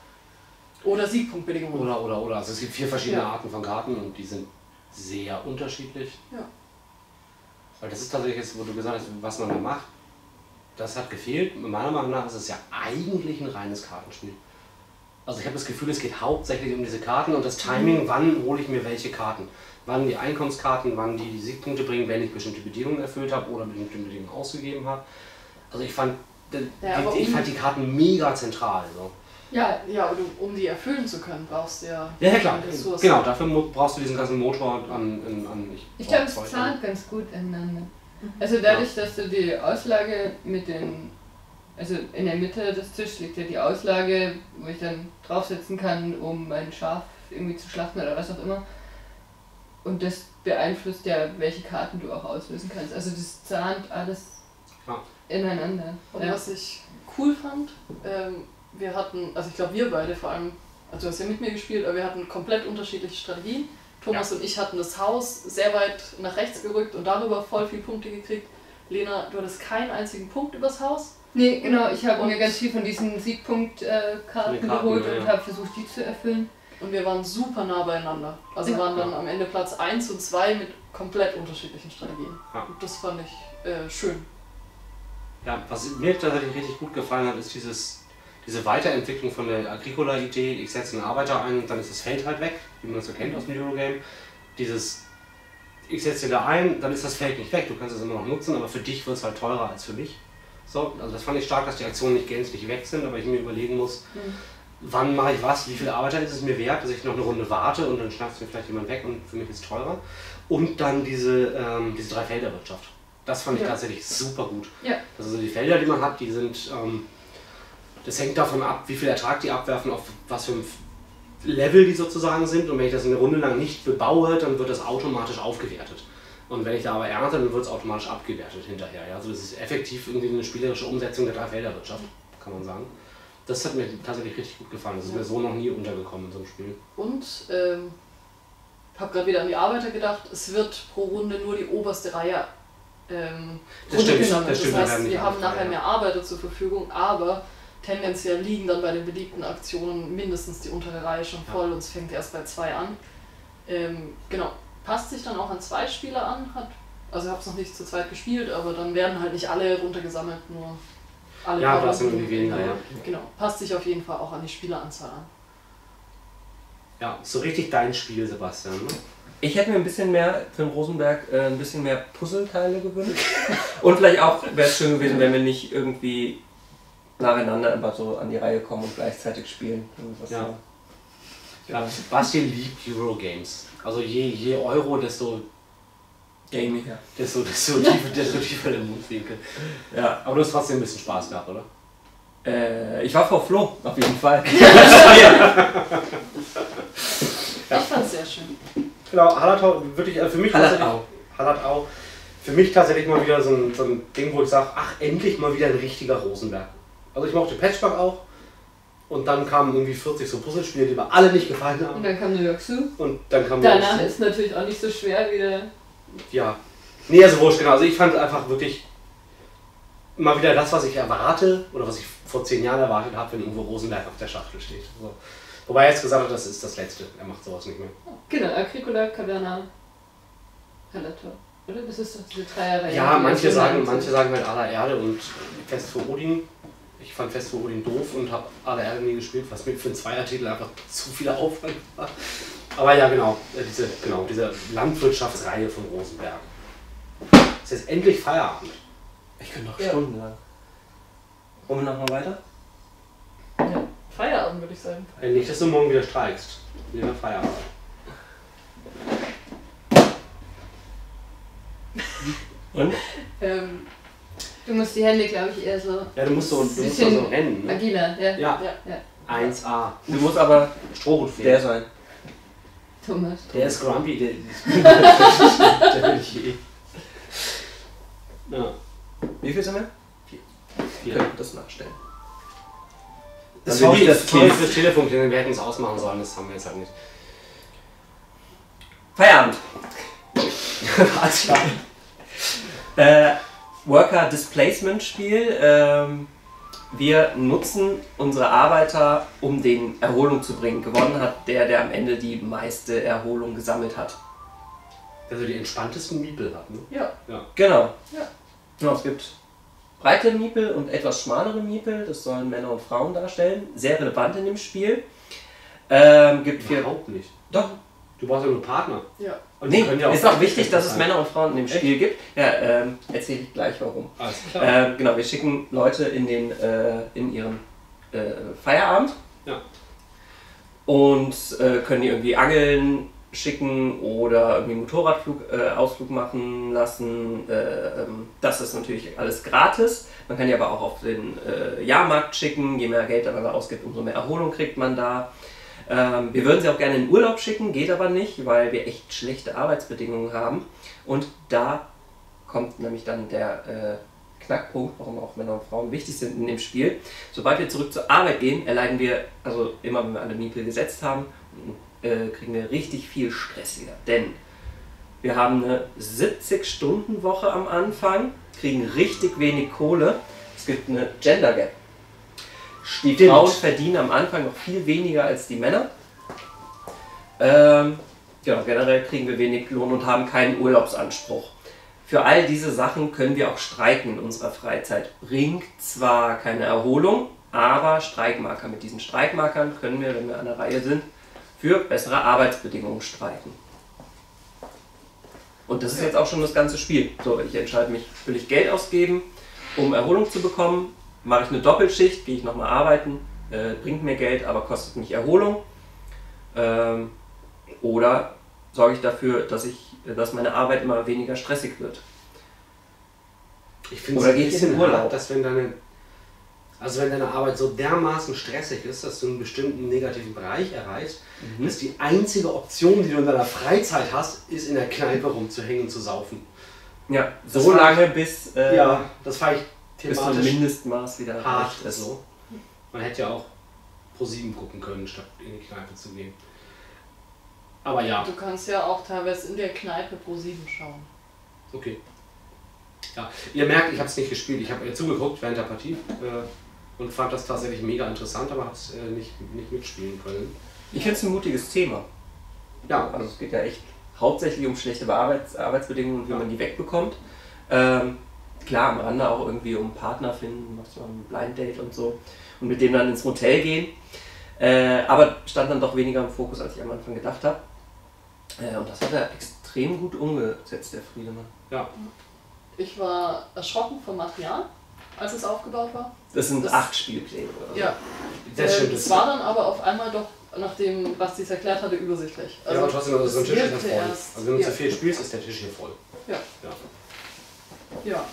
oder Siegpunktbedingungen. Oder, oder, oder. Also es gibt vier verschiedene Ja. Arten von Karten und die sind sehr unterschiedlich. Ja. Weil das ist tatsächlich jetzt, wo du gesagt hast, was man da macht, das hat gefehlt. Meiner Meinung nach ist es ja eigentlich ein reines Kartenspiel. Also ich habe das Gefühl, es geht hauptsächlich um diese Karten und das Timing, wann hole ich mir welche Karten. Wann die Einkommenskarten, wann die die Siegpunkte bringen, wenn ich bestimmte Bedingungen erfüllt habe oder bestimmte Bedingungen ausgegeben habe. Also ich fand, die, Ja, aber ich um- fand die Karten mega zentral. So. Ja, ja, und um, um die erfüllen zu können, brauchst du ja, Ja, ja klar. Ressourcen. Genau, dafür mu- brauchst du diesen ganzen Motor an... an, an Ich glaube, Zeug es an. zahnt ganz gut ineinander. Also dadurch, dass du die Auslage mit den, also in der Mitte des Tisches liegt ja die Auslage, wo ich dann draufsetzen kann, um mein Schaf irgendwie zu schlachten oder was auch immer. Und das beeinflusst ja, welche Karten du auch auslösen kannst. Also das zahnt alles Ja. ineinander. Und Ja. was ich cool fand, ähm, wir hatten, also ich glaube wir beide vor allem, also du hast ja mit mir gespielt, aber wir hatten komplett unterschiedliche Strategien. Thomas Ja. und ich hatten das Haus sehr weit nach rechts gerückt und darüber voll viel Punkte gekriegt. Lena, du hattest keinen einzigen Punkt übers Haus. Nee, genau, ich habe Und- mir ganz viel von diesen Siegpunkt-Karten Von den Karten, geholt ja, und ja. habe versucht, die zu erfüllen. Und wir waren super nah beieinander. Also Ja. waren dann am Ende Platz eins und zwei mit komplett unterschiedlichen Strategien. Ja. Und das fand ich äh, schön. Ja, was mir tatsächlich richtig gut gefallen hat, ist dieses, diese Weiterentwicklung von der Agricola-Idee. Ich setze einen Arbeiter ein und dann ist das Feld halt weg, wie man das so kennt aus dem Eurogame. Dieses, ich setze den da ein, dann ist das Feld nicht weg, du kannst es immer noch nutzen, aber für dich wird es halt teurer als für mich. So, also das fand ich stark, dass die Aktionen nicht gänzlich weg sind, aber ich mir überlegen muss, Mhm. wann mache ich was, wie viele Arbeiter ist es mir wert, dass ich noch eine Runde warte und dann schnappt mir vielleicht jemand weg und für mich ist es teurer. Und dann diese, ähm, diese Drei-Felder-Wirtschaft. Das fand ich Ja. tatsächlich super gut. Ja. Also die Felder, die man hat, die sind, ähm, das hängt davon ab, wie viel Ertrag die abwerfen, auf was für ein Level die sozusagen sind. Und wenn ich das eine Runde lang nicht bebaue, dann wird das automatisch aufgewertet. Und wenn ich da aber ernte, dann wird es automatisch abgewertet hinterher. Ja? Also das ist effektiv irgendwie eine spielerische Umsetzung der Drei-Felder-Wirtschaft, kann man sagen. Das hat mir tatsächlich richtig gut gefallen. Das ist Ja. mir so noch nie untergekommen in so einem Spiel. Und ähm, habe gerade wieder an die Arbeiter gedacht, es wird pro Runde nur die oberste Reihe ähm, Das stimmt, runtergenommen. das stimmt, Das wir heißt, werden nicht wir haben alle nachher frei, mehr ja. Arbeiter zur Verfügung, aber tendenziell liegen dann bei den beliebten Aktionen mindestens die untere Reihe schon voll und es fängt erst bei zwei an. Ähm, genau, passt sich dann auch an zwei Spieler an, hat, also ich habe es noch nicht zu zweit gespielt, aber dann werden halt nicht alle runtergesammelt, nur alle Ja, paar das sind Runden. irgendwie weniger, ja. Genau, passt sich auf jeden Fall auch an die Spieleranzahl an. Ja, so richtig dein Spiel, Sebastian. Ne? Ich hätte mir ein bisschen mehr für den Rosenberg äh, ein bisschen mehr Puzzleteile gewünscht. Und vielleicht auch wäre es schön gewesen, wenn wir nicht irgendwie nacheinander immer so an die Reihe kommen und gleichzeitig spielen. Irgendwas Ja. so. Ja, Basti liebt Eurogames. Also je, je Euro, desto, Gamiger. desto, desto, tiefer, desto tiefer der Mundwinkel. Ja. Aber du hast trotzdem ein bisschen Spaß gehabt, oder? Äh, ich war vor Flo, auf jeden Fall. Ja. Ich fand es sehr schön. Genau, Hallertau, wirklich, äh, für mich Hallertau. Hallertau. Für mich tatsächlich mal wieder so ein, so ein Ding, wo ich sage, ach, endlich mal wieder ein richtiger Rosenberg. Also ich mochte Patchwork auch. Und dann kamen irgendwie vierzig so Puzzlespiele, die mir alle nicht gefallen Und haben. dann kam New York Zoo. Und dann kam Danach das- ist natürlich auch nicht so schwer wieder. Ja. Nee, also wurscht, genau. Also ich fand einfach wirklich mal wieder das, was ich erwarte oder was ich vor zehn Jahren erwartet habe, wenn irgendwo Rosenberg auf der Schachtel steht. So. Wobei er jetzt gesagt hat, das ist das Letzte. Er macht sowas nicht mehr. Genau, Agricola, Caverna, Hallertau. Oder? Das ist doch diese Dreierreihe. Ja, die manche so sagen, lang manche sind. sagen halt aller Erde und Fest für Odin. Ich fand Fest für Odin doof und habe aller Erde nie gespielt, was mir für einen Zweiertitel einfach zu viel Aufwand war. Aber ja, genau, äh, diese, genau, diese Landwirtschaftsreihe von Rosenberg. Es ist jetzt endlich Feierabend. Ich könnte noch Ja. stundenlang. Wollen wir noch mal weiter? Ja, Feierabend würde ich sagen. Äh, Nicht, dass du morgen wieder streikst. Lieber Feierabend. Und? Ähm, Du musst die Hände, glaube ich, eher so Ja, du musst so, du musst Bisschen da so rennen. Ne? agiler. Ja. Ja, ja. eins a. Du musst aber Strohhutfee. der sein. Thomas. Der ist grumpy, der, der will ich eh. Ja. Wie viel sind wir? vier. könnten das nachstellen. Das Dann will sorry, ich das das sorry Kind- fürs Telefon, wir hätten es ausmachen sollen, das haben wir jetzt halt nicht. Feierabend. Alles klar. Äh, Worker Displacement Spiel. Ähm, wir nutzen unsere Arbeiter, um denen Erholung zu bringen. Gewonnen hat der, der am Ende die meiste Erholung gesammelt hat. Also die entspanntesten Miepel hat, ne? Ja. Ja. Genau. Ja. Genau, es gibt breite Miepel und etwas schmalere Miepel. Das sollen Männer und Frauen darstellen. Sehr relevant in dem Spiel. Ähm, gibt vier. Überhaupt nicht. Doch. Du brauchst ja nur Partner. Ja. Und die Nee, können ja ist auch wichtig, dass es sein. Männer und Frauen in dem Echt? Spiel gibt. Ja, ähm, erzähle ich gleich warum. Alles klar. Ähm, genau, wir schicken Leute in, den, äh, in ihren äh, Feierabend Ja. und äh, können die irgendwie angeln schicken oder irgendwie einen Motorradausflug äh, Ausflug machen lassen. Äh, ähm, das ist natürlich alles gratis. Man kann die aber auch auf den äh, Jahrmarkt schicken. Je mehr Geld man da ausgibt, umso mehr Erholung kriegt man da. Ähm, wir würden sie auch gerne in Urlaub schicken, geht aber nicht, weil wir echt schlechte Arbeitsbedingungen haben. Und da kommt nämlich dann der äh, Knackpunkt, warum auch Männer und Frauen wichtig sind in dem Spiel. Sobald wir zurück zur Arbeit gehen, erleiden wir, also immer wenn wir alle Miepel gesetzt haben, äh, kriegen wir richtig viel Stress wieder. Denn wir haben eine siebzig-Stunden-Woche am Anfang, kriegen richtig wenig Kohle. Es gibt eine Gender Gap. Die Stimmt. Frauen verdienen am Anfang noch viel weniger als die Männer. Ähm, ja, generell kriegen wir wenig Lohn und haben keinen Urlaubsanspruch. Für all diese Sachen können wir auch streiken in unserer Freizeit. Bringt zwar keine Erholung, aber Streikmarker. Mit diesen Streikmarkern können wir, wenn wir an der Reihe sind, für bessere Arbeitsbedingungen streiken. Und das ist jetzt auch schon das ganze Spiel. So, ich entscheide mich, will ich Geld ausgeben, um Erholung zu bekommen, mache ich eine Doppelschicht, gehe ich nochmal arbeiten, äh, bringt mir Geld, aber kostet mich Erholung. Ähm, oder sorge ich dafür, dass, ich, dass meine Arbeit immer weniger stressig wird. Ich finde es Oder ein gehe ich in bisschen den Urlaub? hart, dass wenn deine, also wenn deine Arbeit so dermaßen stressig ist, dass du einen bestimmten negativen Bereich erreichst, Mhm. dass die einzige Option, die du in deiner Freizeit hast, ist in der Kneipe rumzuhängen und zu saufen. Ja, Das so war- lange bis, äh, Ja, das fand ich bis zum thematisch Mindestmaß wieder hart. erreicht ist. So. Man hätte ja auch Pro sieben gucken können, statt in die Kneipe zu gehen. Aber ja, Du kannst ja auch teilweise in der Kneipe Pro sieben schauen. okay. Ja, ihr merkt, ich habe es nicht gespielt. Ich habe zugeguckt während der Partie äh, und fand das tatsächlich mega interessant, aber habe es äh, nicht, nicht mitspielen können. Ich finde es ein mutiges Thema. Ja, Also es geht ja echt hauptsächlich um schlechte Arbeits Arbeitsbedingungen und wie Ja. man die wegbekommt. Ähm, klar, am Rande auch irgendwie um Partner finden, machst du mal ein Blind Date und so und mit dem dann ins Motel gehen. Äh, aber stand dann doch weniger im Fokus, als ich am Anfang gedacht habe. Äh, und das hat er extrem gut umgesetzt, der Friedemann. ja. Ich war erschrocken vom Material, als es aufgebaut war. Das sind Das- acht Spielpläne oder so. Ja, Das äh, stimmt. es war dann aber auf einmal doch, nachdem Basti es erklärt hatte, übersichtlich. ja, aber trotzdem, also so ein es Tisch ist ja wirkte voll. erst- Also wenn du ja. zu viel spielst, ist der Tisch hier voll. Ja. Ja. Ja,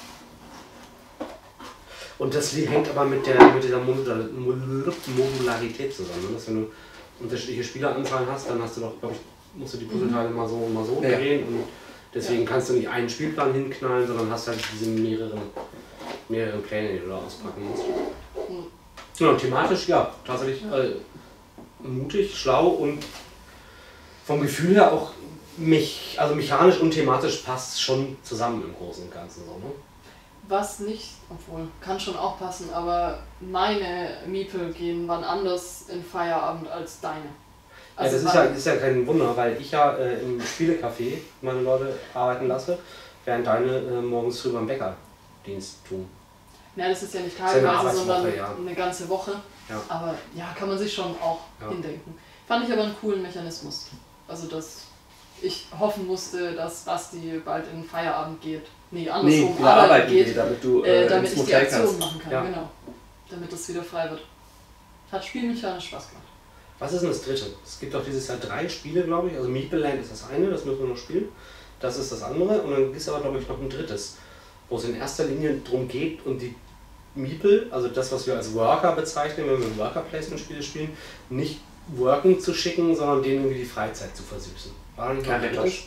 Und das hängt aber mit, der, mit dieser Modula- Modularität zusammen. Ne? Dass wenn du unterschiedliche Spieleranzahlen hast, dann hast du doch, glaube ich, musst du die Puzzleteile mal so und mal so Ja. drehen. Und deswegen kannst du nicht einen Spielplan hinknallen, sondern hast halt diese mehreren, mehrere Pläne, die du da auspacken musst. Mhm. Ja, und thematisch, ja, tatsächlich äh, mutig, schlau und vom Gefühl her auch mich, also mechanisch und thematisch passt schon zusammen im Großen und Ganzen. So, ne? was nicht, obwohl, kann schon auch passen, aber meine Miepel gehen wann anders in Feierabend als deine. Ja, das ist ja, wann- ist ja kein Wunder, weil ich ja äh, im Spielecafé meine Leute arbeiten lasse, während deine äh, morgens früh beim Bäckerdienst tun. Ja, das ist ja nicht ist ja eine teilweise, sondern Arbeitswoche, ja. eine ganze Woche. Ja. Aber ja, kann man sich schon auch Ja. hindenken. Fand ich aber einen coolen Mechanismus. Also, dass ich hoffen musste, dass Basti bald in den Feierabend geht. Nee, Nee, andersrum wieder arbeiten geht, damit du äh, äh, damit ins ich die Motel Aktion kannst. machen kann. Ja. Genau. Damit das wieder frei wird. Hat spielmechanisch Spaß gemacht. Was ist denn das dritte? Es gibt doch dieses Jahr drei Spiele, glaube ich. Also Meeple Land ist das eine, das müssen wir noch spielen. Das ist das andere. Und dann gibt es aber, glaube ich, noch ein drittes, wo es in erster Linie darum geht, um die Meeple, also das, was wir als Worker bezeichnen, wenn wir Worker-Placement-Spiele spielen, nicht worken zu schicken, sondern denen irgendwie die Freizeit zu versüßen. War da nicht mal ein Keine drittes?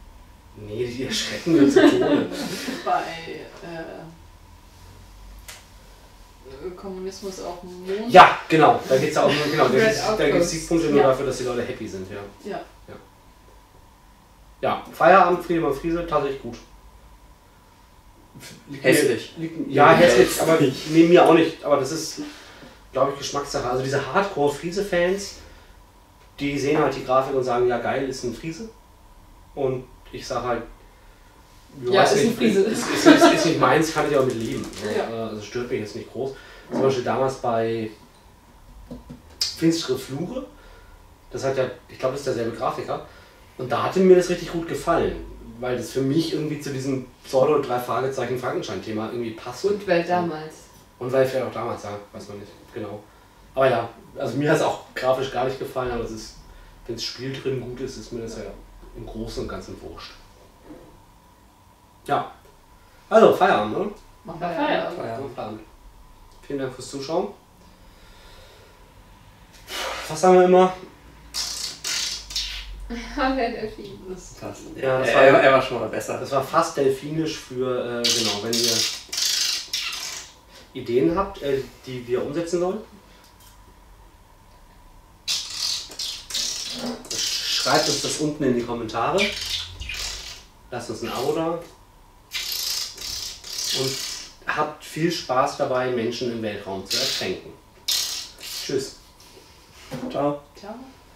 Nee, die erschrecken wir zu Tode. Bei äh, Kommunismus auf dem Mond. Ja, genau. Da geht es auch nur, genau, da Red gibt's- da gibt es Outpost. Siegpunkte nur Ja. dafür, dass die Leute happy sind, ja. Ja. Ja, Feierabend, Friedemann Friese, tatsächlich gut. Liegt mir- Hässlich. Liegt, ja, hässlich, aber neben mir auch nicht. Aber das ist, glaube ich, Geschmackssache. Also diese Hardcore-Friese-Fans, die sehen halt die Grafik und sagen, ja geil, ist ein Friese. Und ich sage halt, Ja, weiß ist ein nicht, Friese. Ist, ist, ist, ist nicht meins, kann ich auch mit leben. Ja. Also stört mich jetzt nicht groß. Zum Beispiel damals bei Finstere Flure, das hat ja, ich glaube, das ist derselbe Grafiker. Und da hatte mir das richtig gut gefallen, weil das für mich irgendwie zu diesem Pseudo-drei-Fragezeichen-Frankenstein-Thema irgendwie passt. Und weil damals. Und weil vielleicht auch damals, ja, weiß man nicht, genau. Aber ja, also mir hat es auch grafisch gar nicht gefallen, aber es ist, wenn das Spiel drin gut ist, ist mir das ja im Großen und Ganzen wurscht. Ja, also Feierabend, ne? Machen wir Feierabend. Feierabend. Feierabend. Vielen Dank fürs Zuschauen. Was sagen wir immer? Ja, wer Delfin. Das Passt. Ja, das er, war- er, er war schon mal besser. Das war fast delfinisch für, äh, genau, wenn ihr Ideen habt, äh, die wir umsetzen sollen. Schreibt uns das unten in die Kommentare. Lasst uns ein Abo da. Und habt viel Spaß dabei, Menschen im Weltraum zu ertränken. Tschüss. Ciao. Ciao.